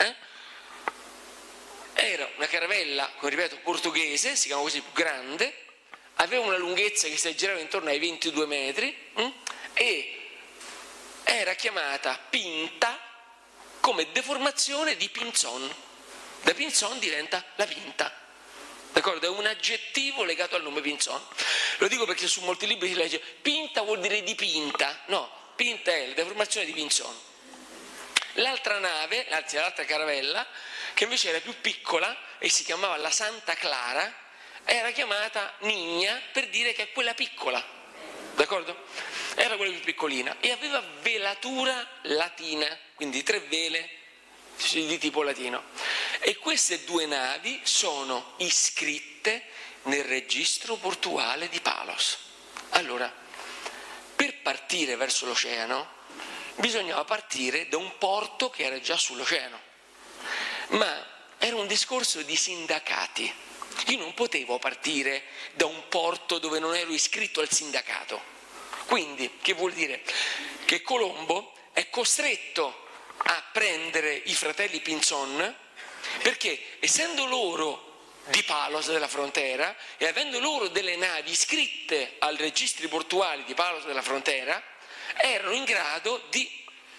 era una caravella, come ripeto, portoghese, si chiama così, più grande, aveva una lunghezza che si aggirava intorno ai 22 metri e era chiamata Pinta come deformazione di Pinzón. Da Pinzón diventa la Pinta. D'accordo? È un aggettivo legato al nome Pinzón. Lo dico perché su molti libri si legge Pinta vuol dire dipinta. No, Pinta è la deformazione di Pinzón. L'altra nave, anzi l'altra caravella, che invece era più piccola e si chiamava la Santa Clara, era chiamata Niña per dire che è quella piccola, d'accordo? Era quella più piccolina e aveva velatura latina, quindi 3 vele di tipo latino. E queste 2 navi sono iscritte nel registro portuale di Palos. Allora, per partire verso l'oceano bisognava partire da un porto che era già sull'oceano, ma era un discorso di sindacati. Io non potevo partire da un porto dove non ero iscritto al sindacato. Quindi, che vuol dire? Che Colombo è costretto a prendere i fratelli Pinzón perché, essendo loro di Palos della Frontera e avendo loro delle navi iscritte al registri portuali di Palos della Frontera, erano in grado di,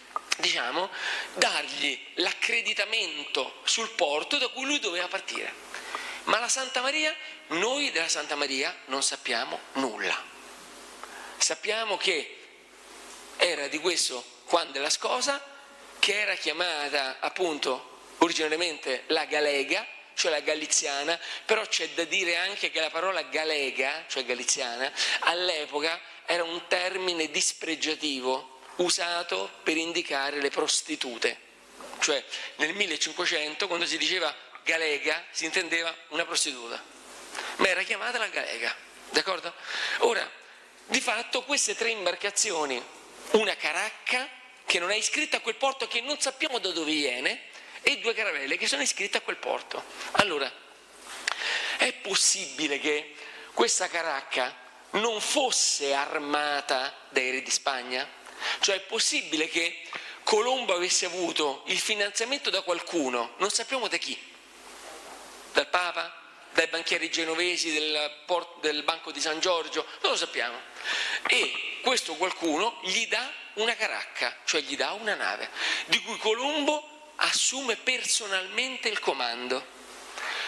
dargli l'accreditamento sul porto da cui lui doveva partire. Ma la Santa Maria, noi della Santa Maria non sappiamo nulla. Sappiamo che era di questo Juan de las Cosas, che era chiamata appunto originariamente la Galega, cioè la galiziana, però c'è da dire anche che la parola galega, cioè galiziana, all'epoca era un termine dispregiativo usato per indicare le prostitute. Cioè nel 1500, quando si diceva galega, si intendeva una prostituta, ma era chiamata la galega, d'accordo? Ora, di fatto queste 3 imbarcazioni, una caracca che non è iscritta a quel porto, che non sappiamo da dove viene, e 2 caravelle che sono iscritte a quel porto. Allora, è possibile che questa caracca non fosse armata dai re di Spagna? Cioè è possibile che Colombo avesse avuto il finanziamento da qualcuno, non sappiamo da chi, dal Papa, dai banchieri genovesi del Banco di San Giorgio, non lo sappiamo, e questo qualcuno gli dà una caracca, cioè gli dà una nave, di cui Colombo assume personalmente il comando.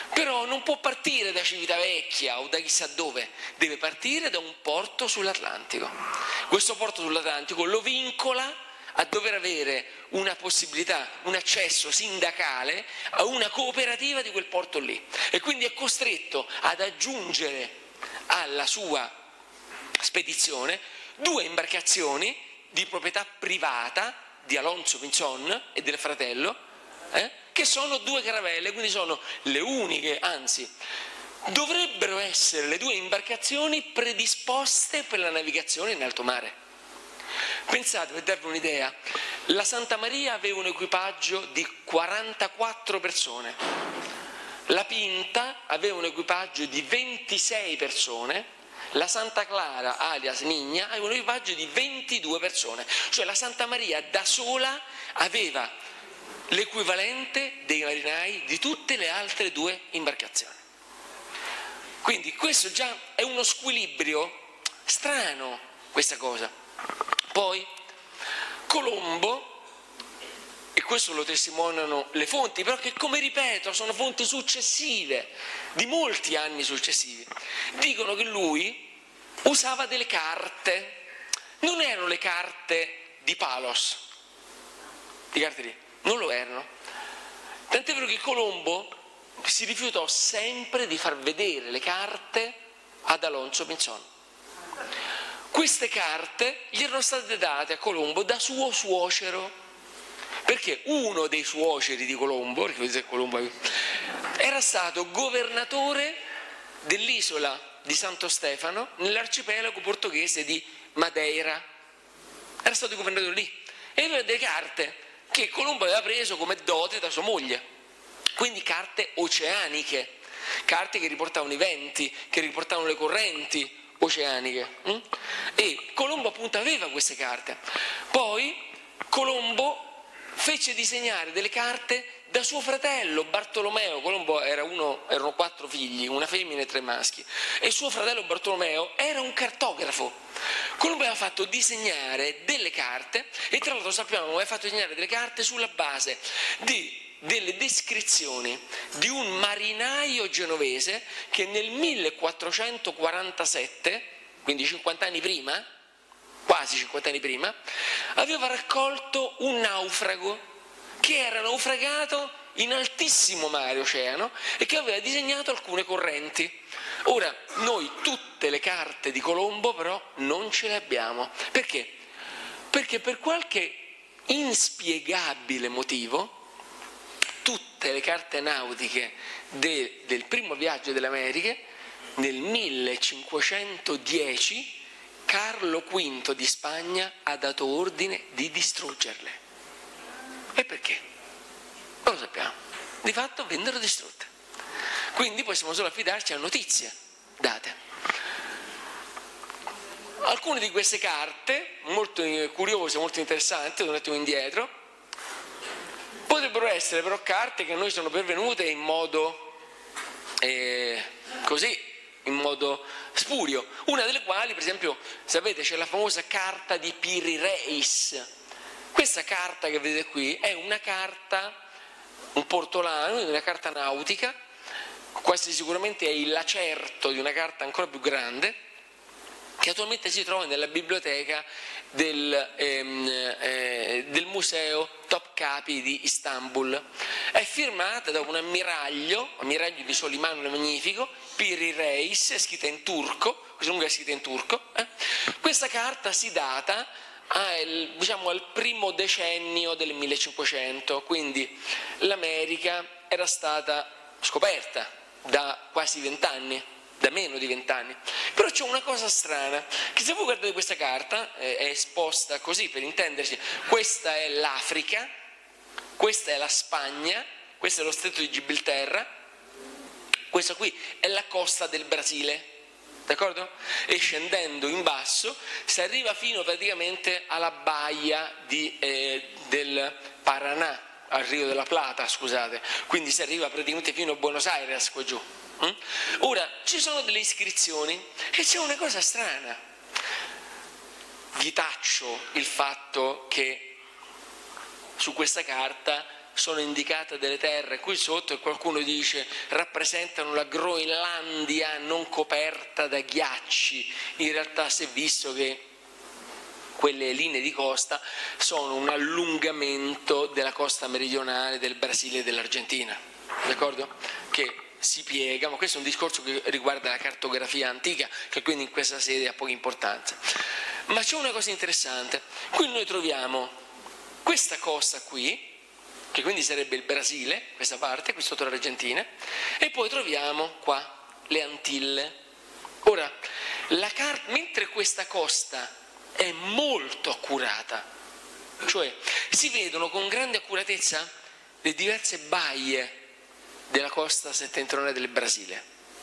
però non può partire da Civitavecchia o da chissà dove, deve partire da un porto sull'Atlantico. Questo porto sull'Atlantico lo vincola a dover avere una possibilità, un accesso sindacale a una cooperativa di quel porto lì, e quindi è costretto ad aggiungere alla sua spedizione 2 imbarcazioni di proprietà privata di Alonso Pinzón e del fratello, che sono 2 caravelle, quindi sono le uniche, anzi dovrebbero essere le 2 imbarcazioni predisposte per la navigazione in alto mare. Pensate, per darvi un'idea, la Santa Maria aveva un equipaggio di 44 persone, la Pinta aveva un equipaggio di 26 persone, la Santa Clara, alias Nigna, aveva un equipaggio di 22 persone, cioè la Santa Maria da sola aveva l'equivalente dei marinai di tutte le altre 2 imbarcazioni. Quindi questo già è uno squilibrio strano, questa cosa. Poi Colombo, e questo lo testimoniano le fonti, però che, come ripeto, sono fonti successive, di molti anni successivi, dicono che lui usava delle carte, non erano le carte di Palos, di carteria, non lo erano. Tant'è vero che Colombo si rifiutò sempre di far vedere le carte ad Alonso Pinzón. Queste carte gli erano state date a Colombo da suo suocero, perché uno dei suoceri di Colombo, perché vedete Colombo era stato governatore dell'isola di Santo Stefano nell'arcipelago portoghese di Madeira. Era stato governatore lì e aveva delle carte che Colombo aveva preso come dote da sua moglie, quindi carte oceaniche, carte che riportavano i venti, che riportavano le correnti oceaniche, e Colombo appunto aveva queste carte. Poi Colombo fece disegnare delle carte da suo fratello Bartolomeo. Colombo erano 4 figli, una femmina e 3 maschi, e suo fratello Bartolomeo era un cartografo. Colombo aveva fatto disegnare delle carte, e tra l'altro sappiamo che aveva fatto disegnare delle carte sulla base delle descrizioni di un marinaio genovese che nel 1447, quindi 50 anni prima, quasi 50 anni prima, aveva raccolto un naufrago che era naufragato in altissimo mare, oceano, e che aveva disegnato alcune correnti. Ora, noi tutte le carte di Colombo però non ce le abbiamo. Perché? Perché per qualche inspiegabile motivo tutte le carte nautiche del primo viaggio delle Americhe, nel 1510 Carlo V di Spagna ha dato ordine di distruggerle. E perché? Non lo sappiamo. Di fatto vennero distrutte. Quindi possiamo solo affidarci a notizie date. Alcune di queste carte, molto curiose, molto interessanti, un attimo indietro, potrebbero essere però carte che a noi sono pervenute in modo così, in modo spurio. Una delle quali, per esempio, sapete, c'è la famosa carta di Piri Reis. Questa carta che vedete qui è una carta, un portolano, una carta nautica, quasi sicuramente è il lacerto di una carta ancora più grande, che attualmente si trova nella biblioteca del museo Topkapi di Istanbul. È firmata da un ammiraglio di Solimano il Magnifico, Piri Reis, è scritta in turco, questa lunga è scritta in turco. Questa carta si data al primo decennio del 1500, quindi l'America era stata scoperta da quasi 20 anni, da meno di 20 anni. Però c'è una cosa strana, che se voi guardate questa carta, è esposta così per intenderci, questa è l'Africa, questa è la Spagna, questo è lo stretto di Gibilterra, questa qui è la costa del Brasile, d'accordo? E scendendo in basso si arriva fino praticamente alla baia del Paraná, al Rio della Plata, scusate, quindi si arriva praticamente fino a Buenos Aires qua giù. Ora, ci sono delle iscrizioni e c'è una cosa strana. Vi taccio il fatto che su questa carta sono indicate delle terre qui sotto e qualcuno dice rappresentano la Groenlandia non coperta da ghiacci. In realtà si è visto che quelle linee di costa sono un allungamento della costa meridionale del Brasile e dell'Argentina, d'accordo? Che si piega, ma questo è un discorso che riguarda la cartografia antica, che quindi in questa sede ha poca importanza. Ma c'è una cosa interessante, qui noi troviamo questa costa qui, che quindi sarebbe il Brasile, questa parte, qui sotto l'Argentina, e poi troviamo qua le Antille. Ora, mentre questa costa è molto accurata, cioè si vedono con grande accuratezza le diverse baie della costa settentrionale del Brasile.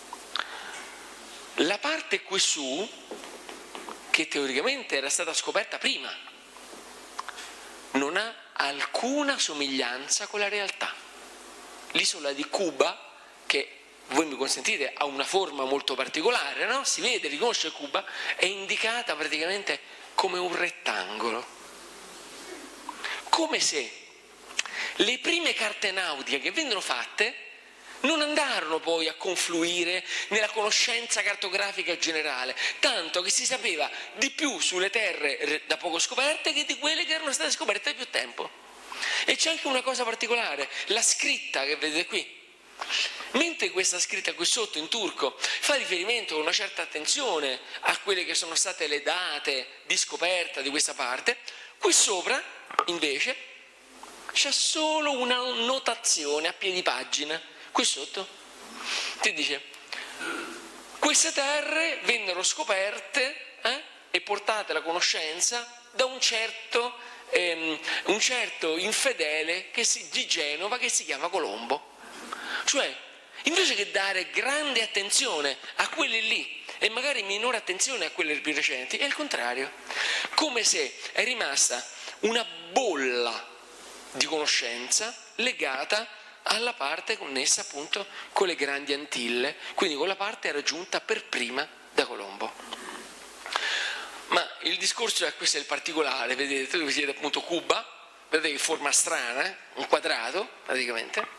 La parte qui su, che teoricamente era stata scoperta prima, non ha alcuna somiglianza con la realtà. L'isola di Cuba, che voi mi consentite ha una forma molto particolare, no? Si vede, riconosce Cuba, è indicata praticamente come un rettangolo, come se le prime carte nautiche che vennero fatte non andarono poi a confluire nella conoscenza cartografica generale, tanto che si sapeva di più sulle terre da poco scoperte che di quelle che erano state scoperte da più tempo. E c'è anche una cosa particolare, la scritta che vedete qui. Mentre questa scritta qui sotto in turco fa riferimento con una certa attenzione a quelle che sono state le date di scoperta di questa parte, qui sopra invece c'è solo una notazione a piedi pagina. Qui sotto ti dice queste terre vennero scoperte e portate alla conoscenza da un certo infedele di Genova che si chiama Colombo. Cioè, invece che dare grande attenzione a quelle lì e magari minore attenzione a quelle più recenti, è il contrario, come se è rimasta una bolla di conoscenza legata alla parte connessa appunto con le grandi Antille, quindi con la parte raggiunta per prima da Colombo. Ma il discorso è questo, è il particolare, vedete, dove vedete appunto Cuba, vedete che forma strana, un quadrato praticamente.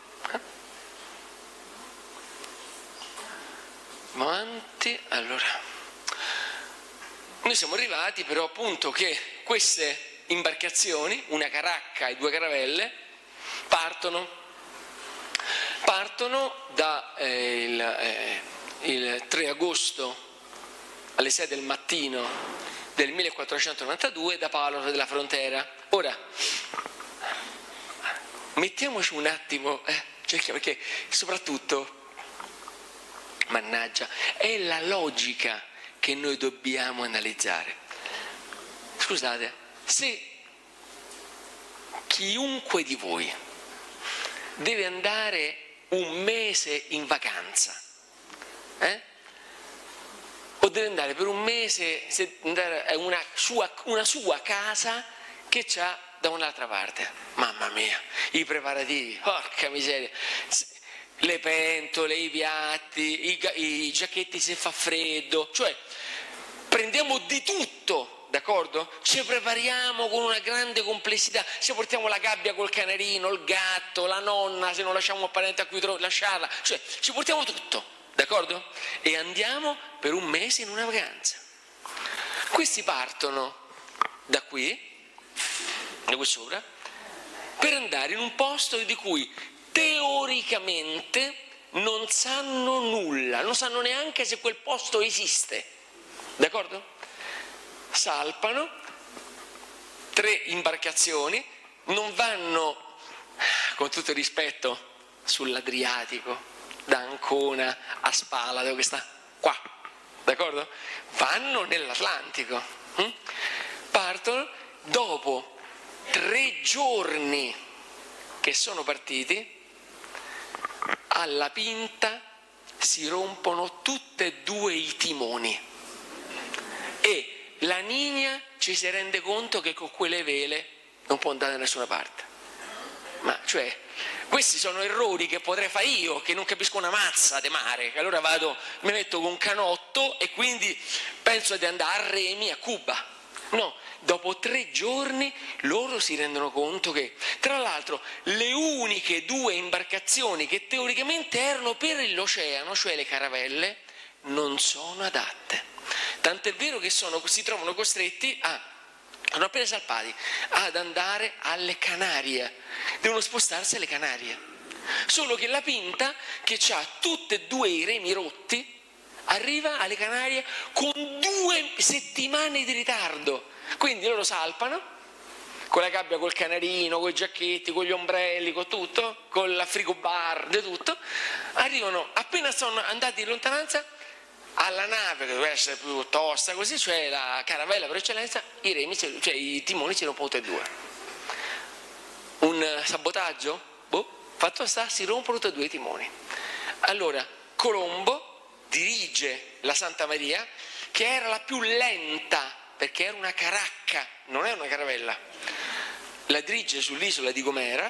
Avanti, allora, noi siamo arrivati però appunto che queste imbarcazioni, una caracca e due caravelle, partono da il 3 agosto alle 6 del mattino del 1492 da Paolo della Frontera. Ora, mettiamoci un attimo, perché soprattutto, mannaggia, è la logica che noi dobbiamo analizzare. Scusate, se chiunque di voi deve andare un mese in vacanza, o deve andare per un mese a una sua casa che c'ha da un'altra parte, mamma mia, i preparativi, porca miseria, le pentole, i piatti, i giacchetti se fa freddo, cioè prendiamo di tutto. D'accordo? Ci prepariamo con una grande complessità, ci portiamo la gabbia col canarino, il gatto, la nonna, se non lasciamo un parente a cui lasciarla, cioè ci portiamo tutto, d'accordo? E andiamo per un mese in una vacanza. Questi partono da qui sopra, per andare in un posto di cui teoricamente non sanno nulla, non sanno neanche se quel posto esiste, d'accordo? Salpano, 3 imbarcazioni, non vanno, con tutto il rispetto, sull'Adriatico, da Ancona a Spalato, che sta qua, d'accordo? Vanno nell'Atlantico, partono, dopo 3 giorni che sono partiti, alla Pinta si rompono tutte e 2 i timoni e la Niña ci si rende conto che con quelle vele non può andare da nessuna parte. Ma cioè, questi sono errori che potrei fare io, che non capisco una mazza di mare, che allora mi metto con un canotto e quindi penso di andare a remi a Cuba. No, dopo 3 giorni loro si rendono conto che, tra l'altro, le uniche 2 imbarcazioni che teoricamente erano per l'oceano, cioè le caravelle, non sono adatte. Tant'è vero che si trovano costretti sono appena salpati, ad andare alle Canarie. Devono spostarsi alle Canarie. Solo che la Pinta, che ha tutti e 2 i remi rotti, arriva alle Canarie con 2 settimane di ritardo. Quindi loro salpano con la gabbia, col canarino, con i giacchetti, con gli ombrelli, con tutto, con la frigobar, di tutto. Arrivano, appena sono andati in lontananza, alla nave, che deve essere più tosta così, cioè la caravella per eccellenza, i remi, cioè i timoni si rompono tutti e 2. Un sabotaggio? Fatto sta, si rompono tutti e 2 i timoni. Allora Colombo dirige la Santa Maria, che era la più lenta, perché era una caracca, non è una caravella, la dirige sull'isola di Gomera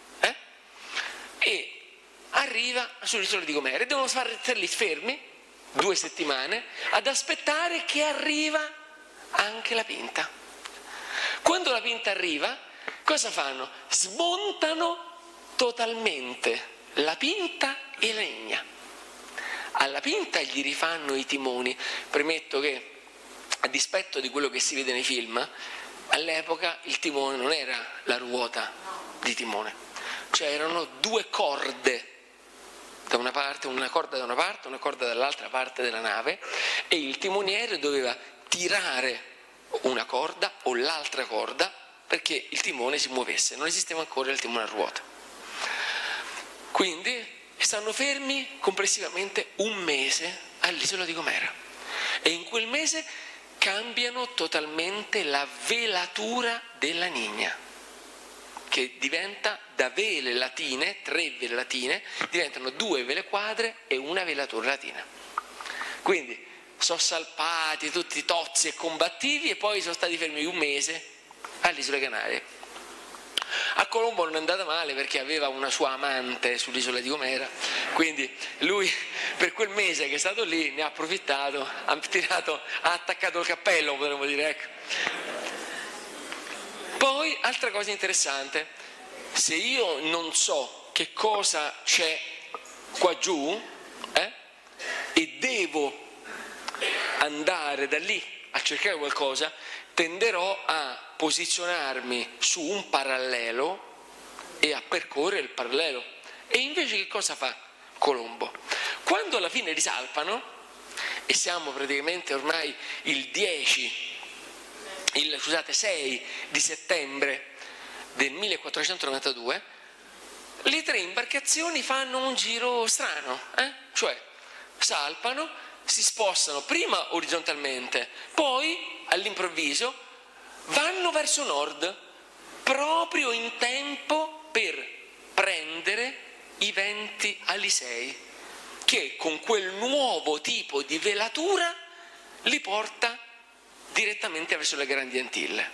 e arriva sull'isola di Gomera e devono stare lì fermi 2 settimane ad aspettare che arriva anche la Pinta. Quando la Pinta arriva, cosa fanno? Smontano totalmente la Pinta e la Legna. Alla Pinta gli rifanno i timoni. Premetto che, a dispetto di quello che si vede nei film, all'epoca il timone non era la ruota di timone, cioè erano 2 corde da una parte, una corda da una parte, una corda dall'altra parte della nave, e il timoniere doveva tirare una corda o l'altra corda perché il timone si muovesse. Non esisteva ancora il timone a ruota. Quindi stanno fermi complessivamente 1 mese all'isola di Gomera, e in quel mese cambiano totalmente la velatura della Nigna, che diventa da vele latine, 3 vele latine, diventano 2 vele quadre e una velatura latina. Quindi sono salpati tutti tozzi e combattivi e poi sono stati fermi 1 mese all'isola Canarie. A Colombo non è andata male perché aveva una sua amante sull'isola di Gomera, quindi lui per quel mese che è stato lì ne ha approfittato, ha attaccato il cappello, potremmo dire, ecco. Poi, altra cosa interessante, se io non so che cosa c'è qua giù e devo andare da lì a cercare qualcosa, tenderò a posizionarmi su un parallelo e a percorrere il parallelo. E invece che cosa fa Colombo? Quando alla fine risalpano, e siamo praticamente ormai il 6 di settembre del 1492, le 3 imbarcazioni fanno un giro strano, cioè salpano, si spostano prima orizzontalmente, poi all'improvviso vanno verso nord, proprio in tempo per prendere i venti alisei, che con quel nuovo tipo di velatura li porta direttamente verso le Grandi Antille.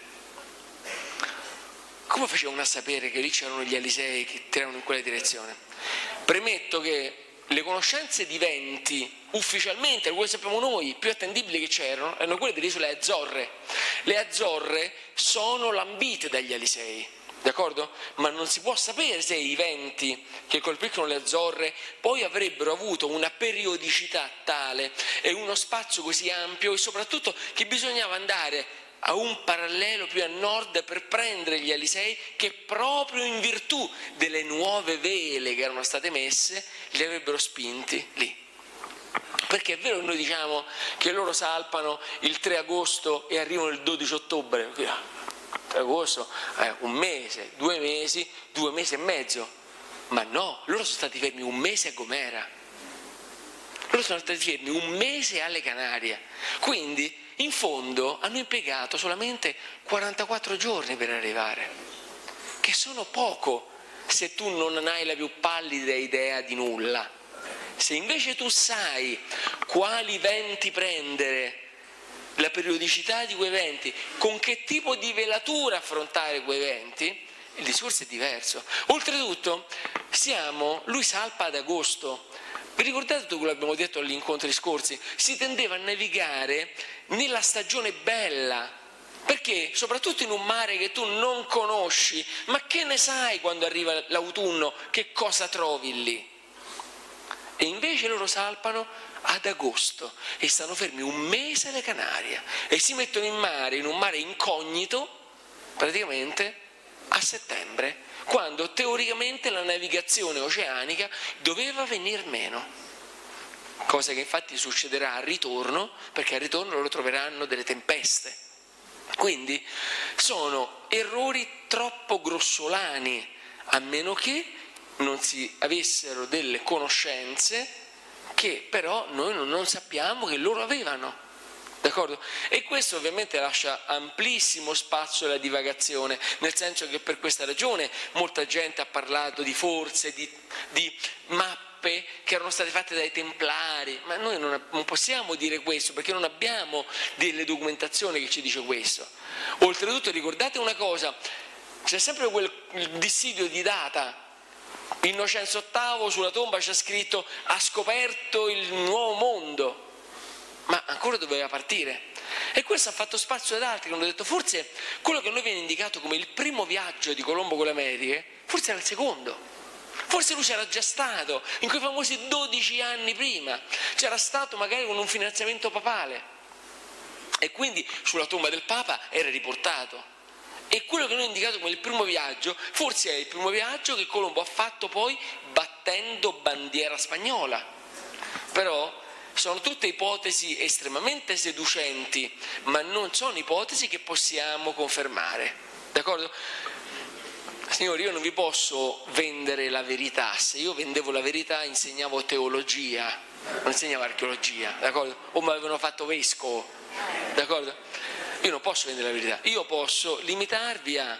Come facevano a sapere che lì c'erano gli alisei che tiravano in quella direzione? Premetto che le conoscenze di venti ufficialmente, quello che sappiamo noi, più attendibili che c'erano, erano quelle delle isole Azzorre. Le Azzorre sono lambite dagli alisei, d'accordo? Ma non si può sapere se i venti che colpiscono le Azzorre poi avrebbero avuto una periodicità tale e uno spazio così ampio, e soprattutto che bisognava andare a un parallelo più a nord per prendere gli alisei, che proprio in virtù delle nuove vele che erano state messe li avrebbero spinti lì. Perché è vero che noi diciamo che loro salpano il 3 agosto e arrivano il 12 ottobre, 3 agosto, 1 mese, 2 mesi, 2 mesi e mezzo, ma no, loro sono stati fermi 1 mese a Gomera, loro sono stati fermi 1 mese alle Canarie, quindi in fondo hanno impiegato solamente 44 giorni per arrivare, che sono poco se tu non hai la più pallida idea di nulla. Se invece tu sai quali venti prendere, la periodicità di quei venti, con che tipo di velatura affrontare quei venti, il discorso è diverso. Oltretutto lui salpa ad agosto. Vi ricordate quello che abbiamo detto agli incontri scorsi? Si tendeva a navigare nella stagione bella, Perché soprattutto in un mare che tu non conosci, ma che ne sai quando arriva l'autunno, che cosa trovi lì? E invece loro salpano ad agosto e stanno fermi un mese alle Canarie e si mettono in un mare incognito, praticamente a settembre, quando teoricamente la navigazione oceanica doveva venir meno. Cosa che infatti succederà al ritorno, perché al ritorno loro troveranno delle tempeste. Quindi sono errori troppo grossolani, a meno che non si avessero delle conoscenze che però noi non sappiamo che loro avevano, d'accordo? E questo ovviamente lascia amplissimo spazio alla divagazione, nel senso che per questa ragione molta gente ha parlato di forze, di mappe che erano state fatte dai Templari, ma noi non possiamo dire questo perché non abbiamo delle documentazioni che ci dice questo. Oltretutto ricordate una cosa, c'è sempre quel dissidio di data. Innocenzo VIII sulla tomba c'è scritto ha scoperto il nuovo mondo, ma ancora doveva partire. E questo ha fatto spazio ad altri che hanno detto forse quello che a noi viene indicato come il primo viaggio di Colombo con le Americhe, forse era il secondo. Forse lui c'era già stato, in quei famosi 12 anni prima, c'era stato magari con un finanziamento papale e quindi sulla tomba del Papa era riportato. E quello che noi abbiamo indicato come il primo viaggio, forse è il primo viaggio che Colombo ha fatto poi battendo bandiera spagnola. Però sono tutte ipotesi estremamente seducenti, ma non sono ipotesi che possiamo confermare, d'accordo? Signori, io non vi posso vendere la verità. Se io vendevo la verità insegnavo teologia, non insegnavo archeologia, d'accordo? O mi avevano fatto vescovo, d'accordo? Io non posso vendere la verità, io posso limitarvi a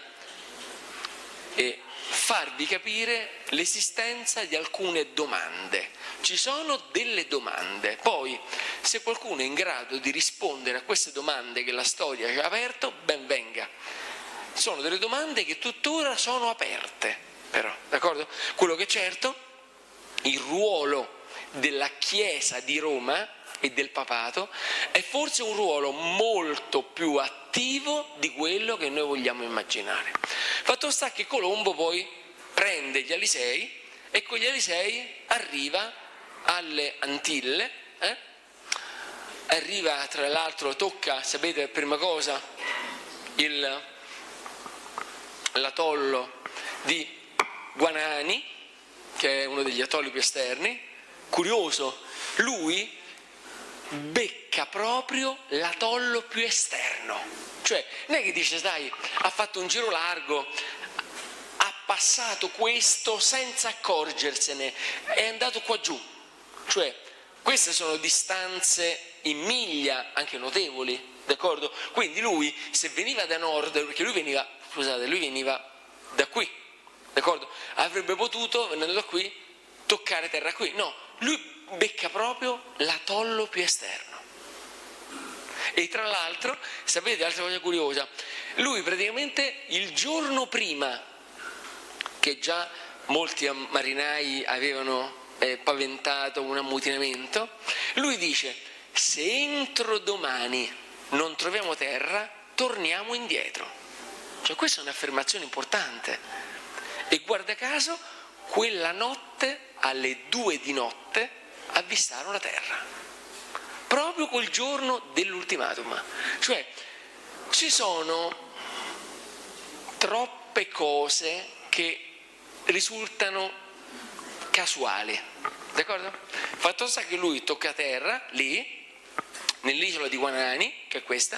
farvi capire l'esistenza di alcune domande. Ci sono delle domande, poi se qualcuno è in grado di rispondere a queste domande che la storia ci ha aperto, ben venga. Sono delle domande che tuttora sono aperte, però, d'accordo? Quello che è certo, il ruolo della Chiesa di Roma e del papato è forse un ruolo molto più attivo di quello che noi vogliamo immaginare. Fatto sta che Colombo poi prende gli Alisei e con gli Alisei arriva alle Antille, arriva tra l'altro, tocca, sapete, prima cosa, l'atollo di Guanani, che è uno degli atolli più esterni. Curioso, lui becca proprio l'atollo più esterno, cioè non è che dice dai, ha fatto un giro largo, ha passato questo senza accorgersene, è andato qua giù, cioè queste sono distanze in miglia anche notevoli, d'accordo? Quindi lui, se veniva da nord, perché lui veniva da qui, d'accordo? Avrebbe potuto, venendo da qui, toccare terra qui, no, lui becca proprio l'atollo più esterno. E tra l'altro, sapete, altra cosa curiosa, lui praticamente il giorno prima, che già molti marinai avevano paventato un ammutinamento, lui dice: se entro domani non troviamo terra, torniamo indietro. Cioè questa è un'affermazione importante. E guarda caso, quella notte, alle 2 di notte, avvistarono la terra, proprio quel giorno dell'ultimatum. Cioè ci sono troppe cose che risultano casuali, d'accordo? Fatto sta che lui tocca terra lì nell'isola di Guanani, che è questa,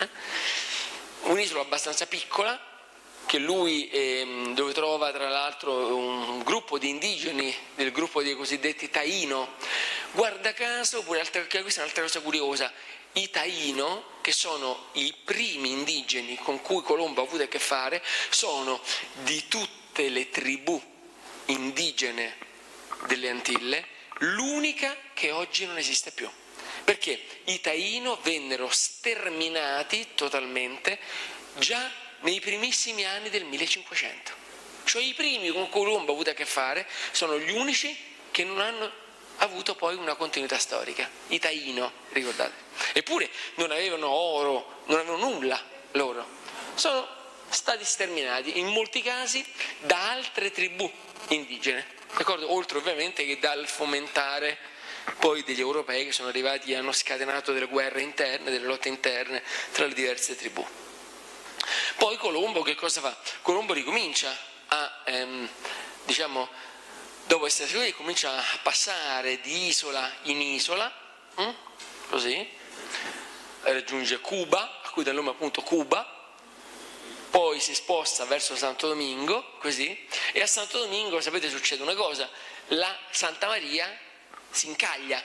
un'isola abbastanza piccola, che lui dove trova tra l'altro un gruppo di indigeni del gruppo dei cosiddetti Taino. Guarda caso, questa è un'altra cosa curiosa, i Taino, che sono i primi indigeni con cui Colombo ha avuto a che fare, sono di tutte le tribù indigene delle Antille l'unica che oggi non esiste più, perché i Taino vennero sterminati totalmente già nei primissimi anni del 1500, cioè i primi con cui Colombo ha avuto a che fare sono gli unici che non hanno avuto poi una continuità storica, i Taino, ricordate. Eppure non avevano oro, non avevano nulla, loro, sono stati sterminati in molti casi da altre tribù indigene, d'accordo? Oltre ovviamente che dal fomentare poi degli europei che sono arrivati e hanno scatenato delle guerre interne, delle lotte interne tra le diverse tribù. Poi Colombo che cosa fa? Colombo ricomincia a, diciamo, dopo essere seguito, comincia a passare di isola in isola, così, raggiunge Cuba, a cui dà il nome appunto Cuba, poi si sposta verso Santo Domingo, così, e a Santo Domingo, sapete, succede una cosa, la Santa Maria si incaglia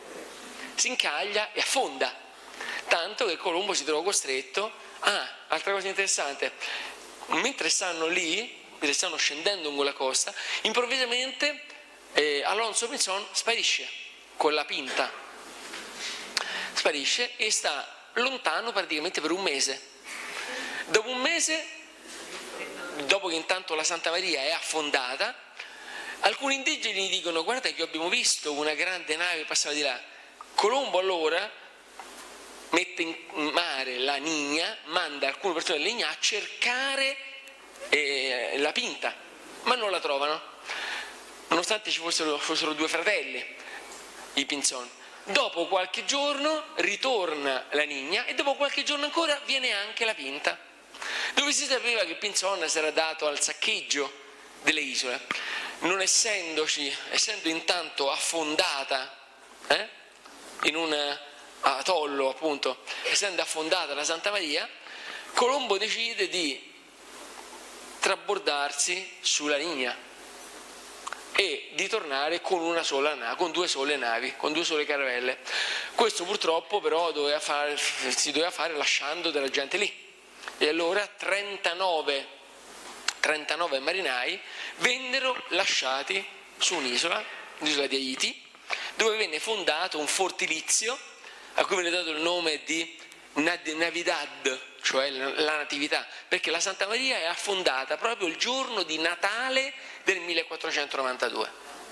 e affonda, tanto che Colombo si trova costretto. Altra cosa interessante, mentre stanno lì, mentre stanno scendendo lungo la costa, improvvisamente Alonso Pinzón sparisce con la Pinta, sparisce e sta lontano praticamente per un mese. Dopo un mese, dopo che intanto la Santa Maria è affondata, alcuni indigeni dicono: guarda che abbiamo visto una grande nave passare di là. Colombo allora mette in mare la Niña, manda alcune persone della Niña a cercare la Pinta, ma non la trovano, nonostante ci fossero due fratelli, i Pinzón. Dopo qualche giorno ritorna la Niña e dopo qualche giorno ancora viene anche la Pinta, dove si sapeva che Pinzón si era dato al saccheggio delle isole. Non essendo intanto affondata in un atollo, appunto, essendo affondata la Santa Maria, Colombo decide di trabordarsi sulla Niña e di tornare con con due sole navi, con due sole caravelle. Questo purtroppo però si doveva fare lasciando della gente lì, e allora 39 marinai vennero lasciati su l'isola di Haiti, dove venne fondato un fortilizio a cui venne dato il nome di Navidad, cioè la natività, perché la Santa Maria è affondata proprio il giorno di Natale del 1492.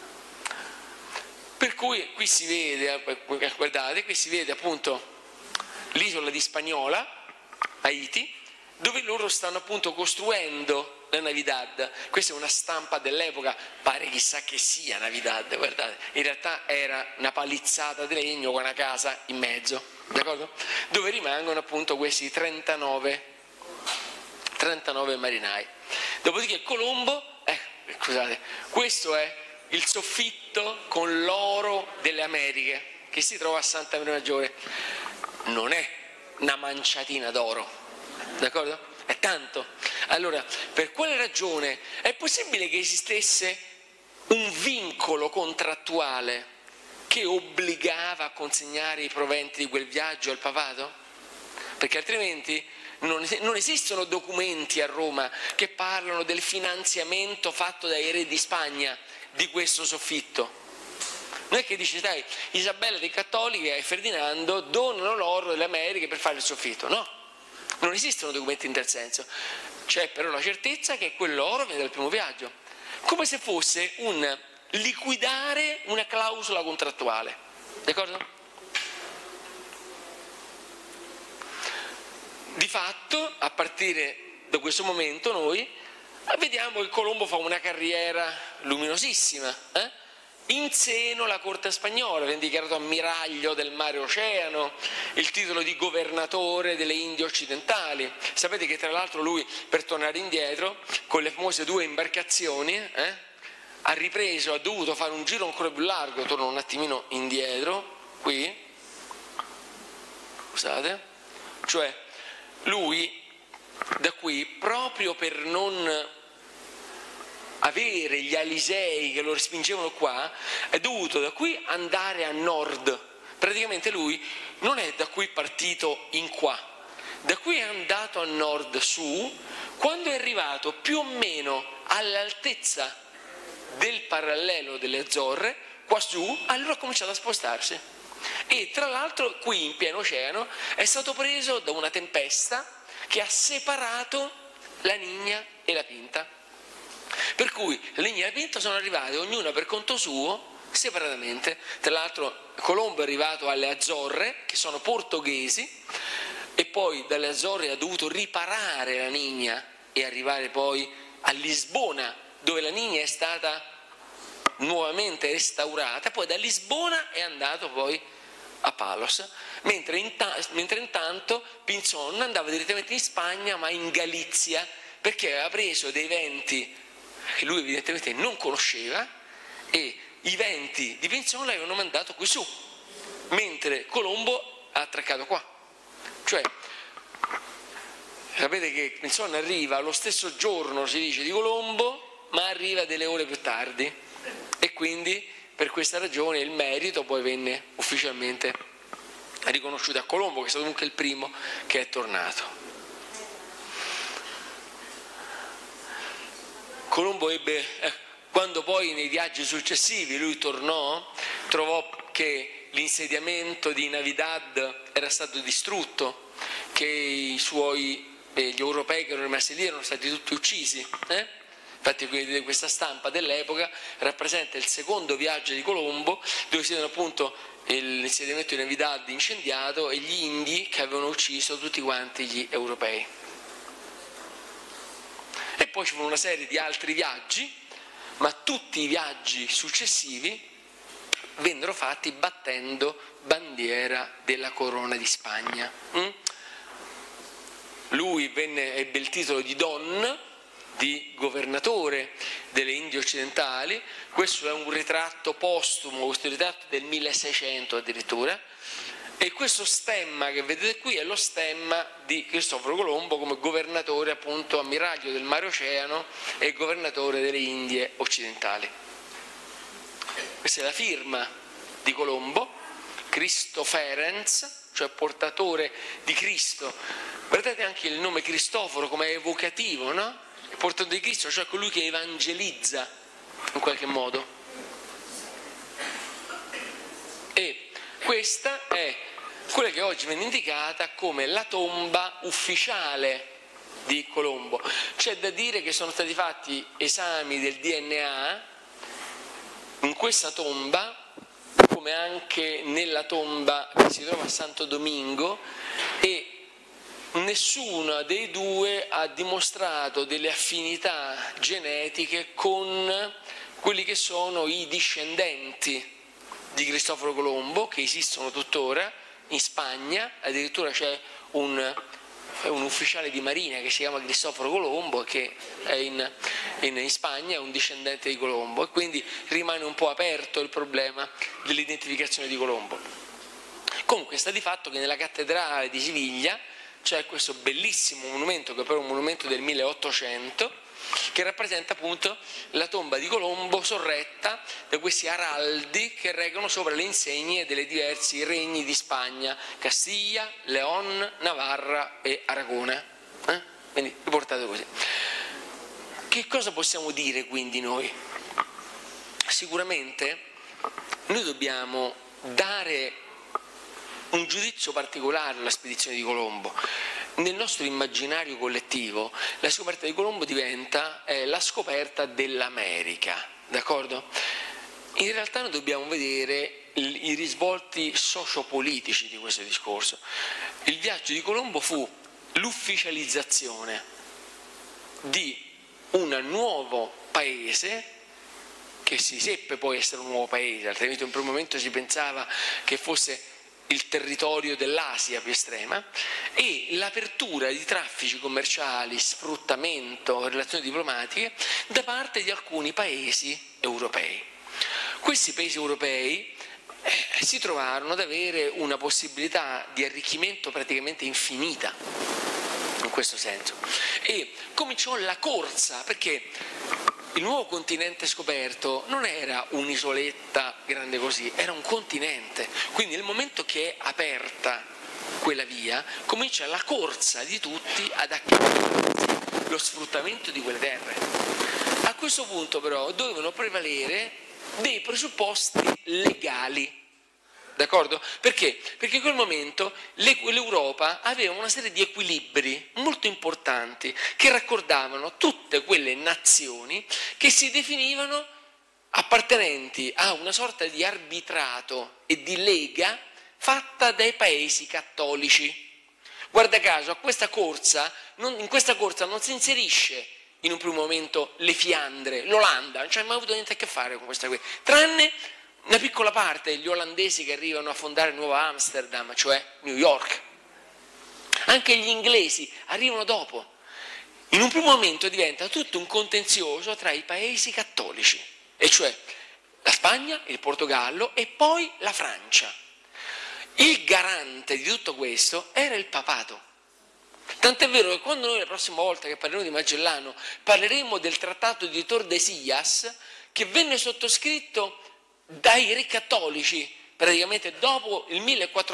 Per cui qui si vede, guardate, qui si vede appunto l'isola di Spagnola, Haiti, dove loro stanno appunto costruendo la Navidad. Questa è una stampa dell'epoca, pare chissà che sia Navidad, guardate, in realtà era una palizzata di legno con una casa in mezzo, d'accordo? Dove rimangono appunto questi 39 marinai. Dopodiché Colombo, scusate, questo è il soffitto con l'oro delle Americhe che si trova a Santa Maria Maggiore. Non è una manciatina d'oro, d'accordo? È tanto. Allora, per quale ragione è possibile che esistesse un vincolo contrattuale che obbligava a consegnare i proventi di quel viaggio al papato? Perché altrimenti non esistono documenti a Roma che parlano del finanziamento fatto dai re di Spagna di questo soffitto. Non è che dice, dai, Isabella dei Cattolici e Ferdinando donano l'oro delle Americhe per fare il soffitto. No, non esistono documenti in tal senso. C'è però la certezza che quell'oro viene dal primo viaggio, come se fosse un liquidare una clausola contrattuale, d'accordo? Di fatto, a partire da questo momento noi vediamo che Colombo fa una carriera luminosissima, in seno alla corte spagnola, viene dichiarato ammiraglio del mare Oceano, il titolo di governatore delle Indie occidentali. Sapete che tra l'altro lui, per tornare indietro, con le famose 2 imbarcazioni, ha dovuto fare un giro ancora più largo. Torno un attimino indietro, qui, scusate, cioè lui da qui, proprio per non avere gli Alisei che lo respingevano qua, è dovuto da qui andare a nord. Praticamente lui non è da qui partito in qua, da qui è andato a nord su, quando è arrivato più o meno all'altezza del parallelo delle Azzorre, qua su, allora ha cominciato a spostarsi. E tra l'altro qui in pieno oceano è stato preso da una tempesta che ha separato la Niña e la Pinta. Per cui la Niña e la Pinta sono arrivate ognuna per conto suo, separatamente. Tra l'altro Colombo è arrivato alle Azzorre, che sono portoghesi, e poi dalle Azzorre ha dovuto riparare la Niña e arrivare poi a Lisbona, dove la Niña è stata nuovamente restaurata, poi da Lisbona è andato poi a Palos, mentre intanto Pinzón andava direttamente in Spagna, ma in Galizia, perché aveva preso dei venti che lui evidentemente non conosceva, e i venti di Pinzón l'avevano mandato qui su, mentre Colombo ha attraccato qua. Cioè, sapete che Pinzón arriva lo stesso giorno, si dice, di Colombo, ma arriva delle ore più tardi, e quindi per questa ragione il merito poi venne ufficialmente riconosciuto a Colombo, che è stato comunque il primo che è tornato. Colombo ebbe, quando poi nei viaggi successivi lui tornò, trovò che l'insediamento di Navidad era stato distrutto, che gli europei che erano rimasti lì erano stati tutti uccisi. Infatti vedete questa stampa dell'epoca rappresenta il secondo viaggio di Colombo, dove si vedono appunto l'insediamento di Navidad incendiato e gli indi che avevano ucciso tutti quanti gli europei. E poi ci furono una serie di altri viaggi, ma tutti i viaggi successivi vennero fatti battendo bandiera della corona di Spagna. Lui ebbe il titolo di Don, di governatore delle Indie occidentali. Questo è un ritratto postumo, questo ritratto del 1600 addirittura, e questo stemma che vedete qui è lo stemma di Cristoforo Colombo come governatore, appunto ammiraglio del Mare Oceano e governatore delle Indie occidentali. Questa è la firma di Colombo, Cristoferens, cioè portatore di Cristo. Guardate anche il nome Cristoforo come è evocativo, no? Il portatore di Cristo, cioè colui che evangelizza in qualche modo. E questa è quella che oggi viene indicata come la tomba ufficiale di Colombo. C'è da dire che sono stati fatti esami del DNA in questa tomba, come anche nella tomba che si trova a Santo Domingo, e nessuno dei due ha dimostrato delle affinità genetiche con quelli che sono i discendenti di Cristoforo Colombo, che esistono tuttora in Spagna. Addirittura c'è un ufficiale di marina che si chiama Cristoforo Colombo, che è in Spagna, è un discendente di Colombo, e quindi rimane un po' aperto il problema dell'identificazione di Colombo. Comunque sta di fatto che nella cattedrale di Siviglia c'è questo bellissimo monumento, che però è un monumento del 1800, che rappresenta appunto la tomba di Colombo sorretta da questi araldi che reggono sopra le insegne dei diversi regni di Spagna: Castiglia, León, Navarra e Aragona. Quindi riportate così. Che cosa possiamo dire quindi noi? Sicuramente noi dobbiamo dare un giudizio particolare alla spedizione di Colombo. Nel nostro immaginario collettivo la scoperta di Colombo diventa la scoperta dell'America, d'accordo? In realtà noi dobbiamo vedere i risvolti sociopolitici di questo discorso. Il viaggio di Colombo fu l'ufficializzazione di un nuovo paese, che si seppe poi essere un nuovo paese, altrimenti in un primo momento si pensava che fosse il territorio dell'Asia più estrema, e l'apertura di traffici commerciali, sfruttamento, relazioni diplomatiche da parte di alcuni paesi europei. Questi paesi europei si trovarono ad avere una possibilità di arricchimento praticamente infinita, in questo senso, e cominciò la corsa, perché il nuovo continente scoperto non era un'isoletta grande così, era un continente. Quindi nel momento che è aperta quella via, comincia la corsa di tutti ad accaparrarsi lo sfruttamento di quelle terre. A questo punto però dovevano prevalere dei presupposti legali. D'accordo? Perché? Perché in quel momento l'Europa aveva una serie di equilibri molto importanti che raccordavano tutte quelle nazioni che si definivano appartenenti a una sorta di arbitrato e di lega fatta dai paesi cattolici. Guarda caso, in questa corsa non si inserisce in un primo momento le Fiandre, l'Olanda, non c'è mai avuto niente a che fare con questa qui, tranne una piccola parte degli olandesi che arrivano a fondare Nuova Amsterdam, cioè New York. Anche gli inglesi arrivano dopo. In un primo momento diventa tutto un contenzioso tra i paesi cattolici, e cioè la Spagna, il Portogallo e poi la Francia. Il garante di tutto questo era il papato. Tant'è vero che quando noi la prossima volta che parleremo di Magellano parleremo del trattato di Tordesillas, che venne sottoscritto dai re cattolici praticamente dopo il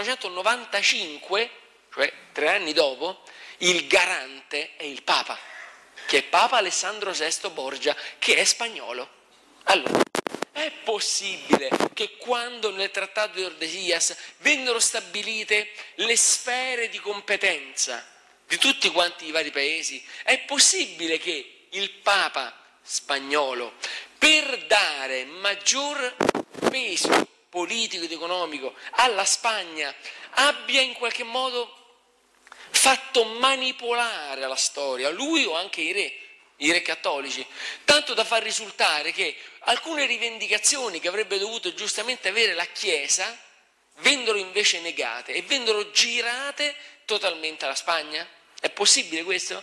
1495, cioè 3 anni dopo, il garante è il Papa, che è Papa Alessandro VI Borgia, che è spagnolo. Allora, è possibile che quando nel trattato di Tordesillas vennero stabilite le sfere di competenza di tutti quanti i vari paesi, è possibile che il Papa spagnolo, per dare maggior peso politico ed economico alla Spagna, abbia in qualche modo fatto manipolare la storia, lui o anche i re cattolici, tanto da far risultare che alcune rivendicazioni che avrebbe dovuto giustamente avere la Chiesa vennero invece negate e vennero girate totalmente alla Spagna? È possibile questo?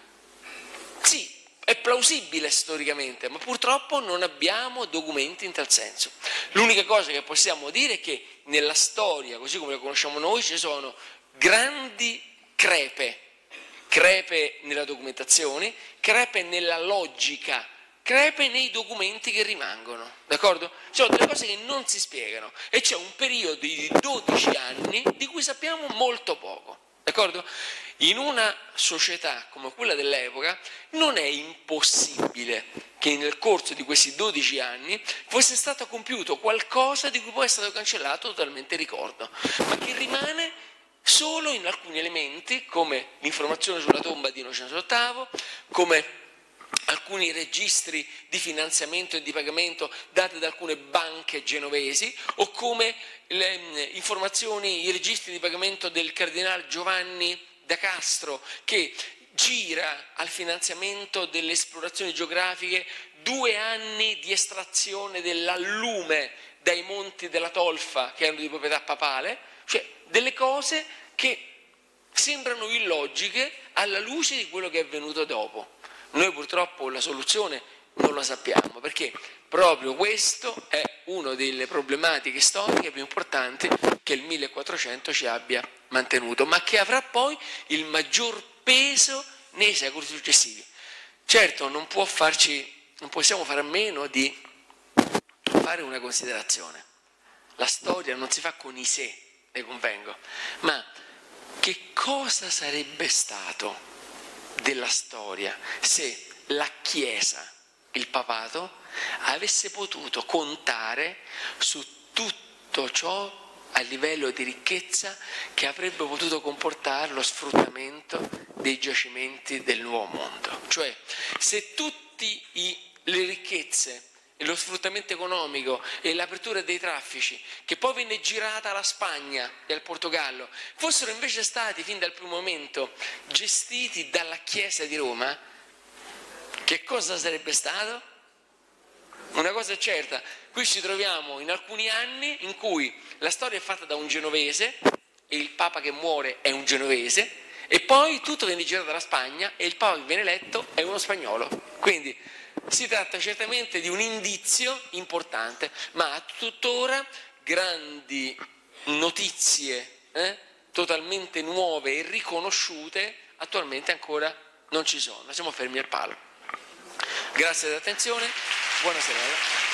Sì, è plausibile storicamente, ma purtroppo non abbiamo documenti in tal senso. L'unica cosa che possiamo dire è che nella storia, così come la conosciamo noi, ci sono grandi crepe nella documentazione, crepe nella logica, crepe nei documenti che rimangono, d'accordo? Ci sono delle cose che non si spiegano e c'è un periodo di 12 anni di cui sappiamo molto poco, d'accordo? In una società come quella dell'epoca non è impossibile che nel corso di questi 12 anni fosse stato compiuto qualcosa di cui poi è stato cancellato totalmente il ricordo, ma che rimane solo in alcuni elementi, come l'informazione sulla tomba di Innocenzo VIII, come alcuni registri di finanziamento e di pagamento dati da alcune banche genovesi, o come le informazioni, i registri di pagamento del cardinale Giovanni da Castro, che gira al finanziamento delle esplorazioni geografiche 2 anni di estrazione dell'allume dai monti della Tolfa, che erano di proprietà papale, cioè delle cose che sembrano illogiche alla luce di quello che è avvenuto dopo. Noi purtroppo la soluzione non la sappiamo, perché proprio questo è una delle problematiche storiche più importanti che il 1400 ci abbia mantenuto, ma che avrà poi il maggior peso nei secoli successivi. Certo, non possiamo fare a meno di fare una considerazione. La storia non si fa con i sé, ne convengo, ma che cosa sarebbe stato della storia se la Chiesa, il papato, avesse potuto contare su tutto ciò a livello di ricchezza che avrebbe potuto comportare lo sfruttamento dei giacimenti del Nuovo Mondo. Cioè, se tutte le ricchezze e lo sfruttamento economico e l'apertura dei traffici, che poi venne girata alla Spagna e al Portogallo, fossero invece stati fin dal primo momento gestiti dalla Chiesa di Roma, che cosa sarebbe stato? Una cosa è certa, qui ci troviamo in alcuni anni in cui la storia è fatta da un genovese e il Papa che muore è un genovese, e poi tutto viene girato dalla Spagna e il Papa che viene eletto è uno spagnolo. Quindi si tratta certamente di un indizio importante, ma tuttora grandi notizie totalmente nuove e riconosciute attualmente ancora non ci sono. Siamo fermi al palo. Grazie dell'attenzione, buonasera.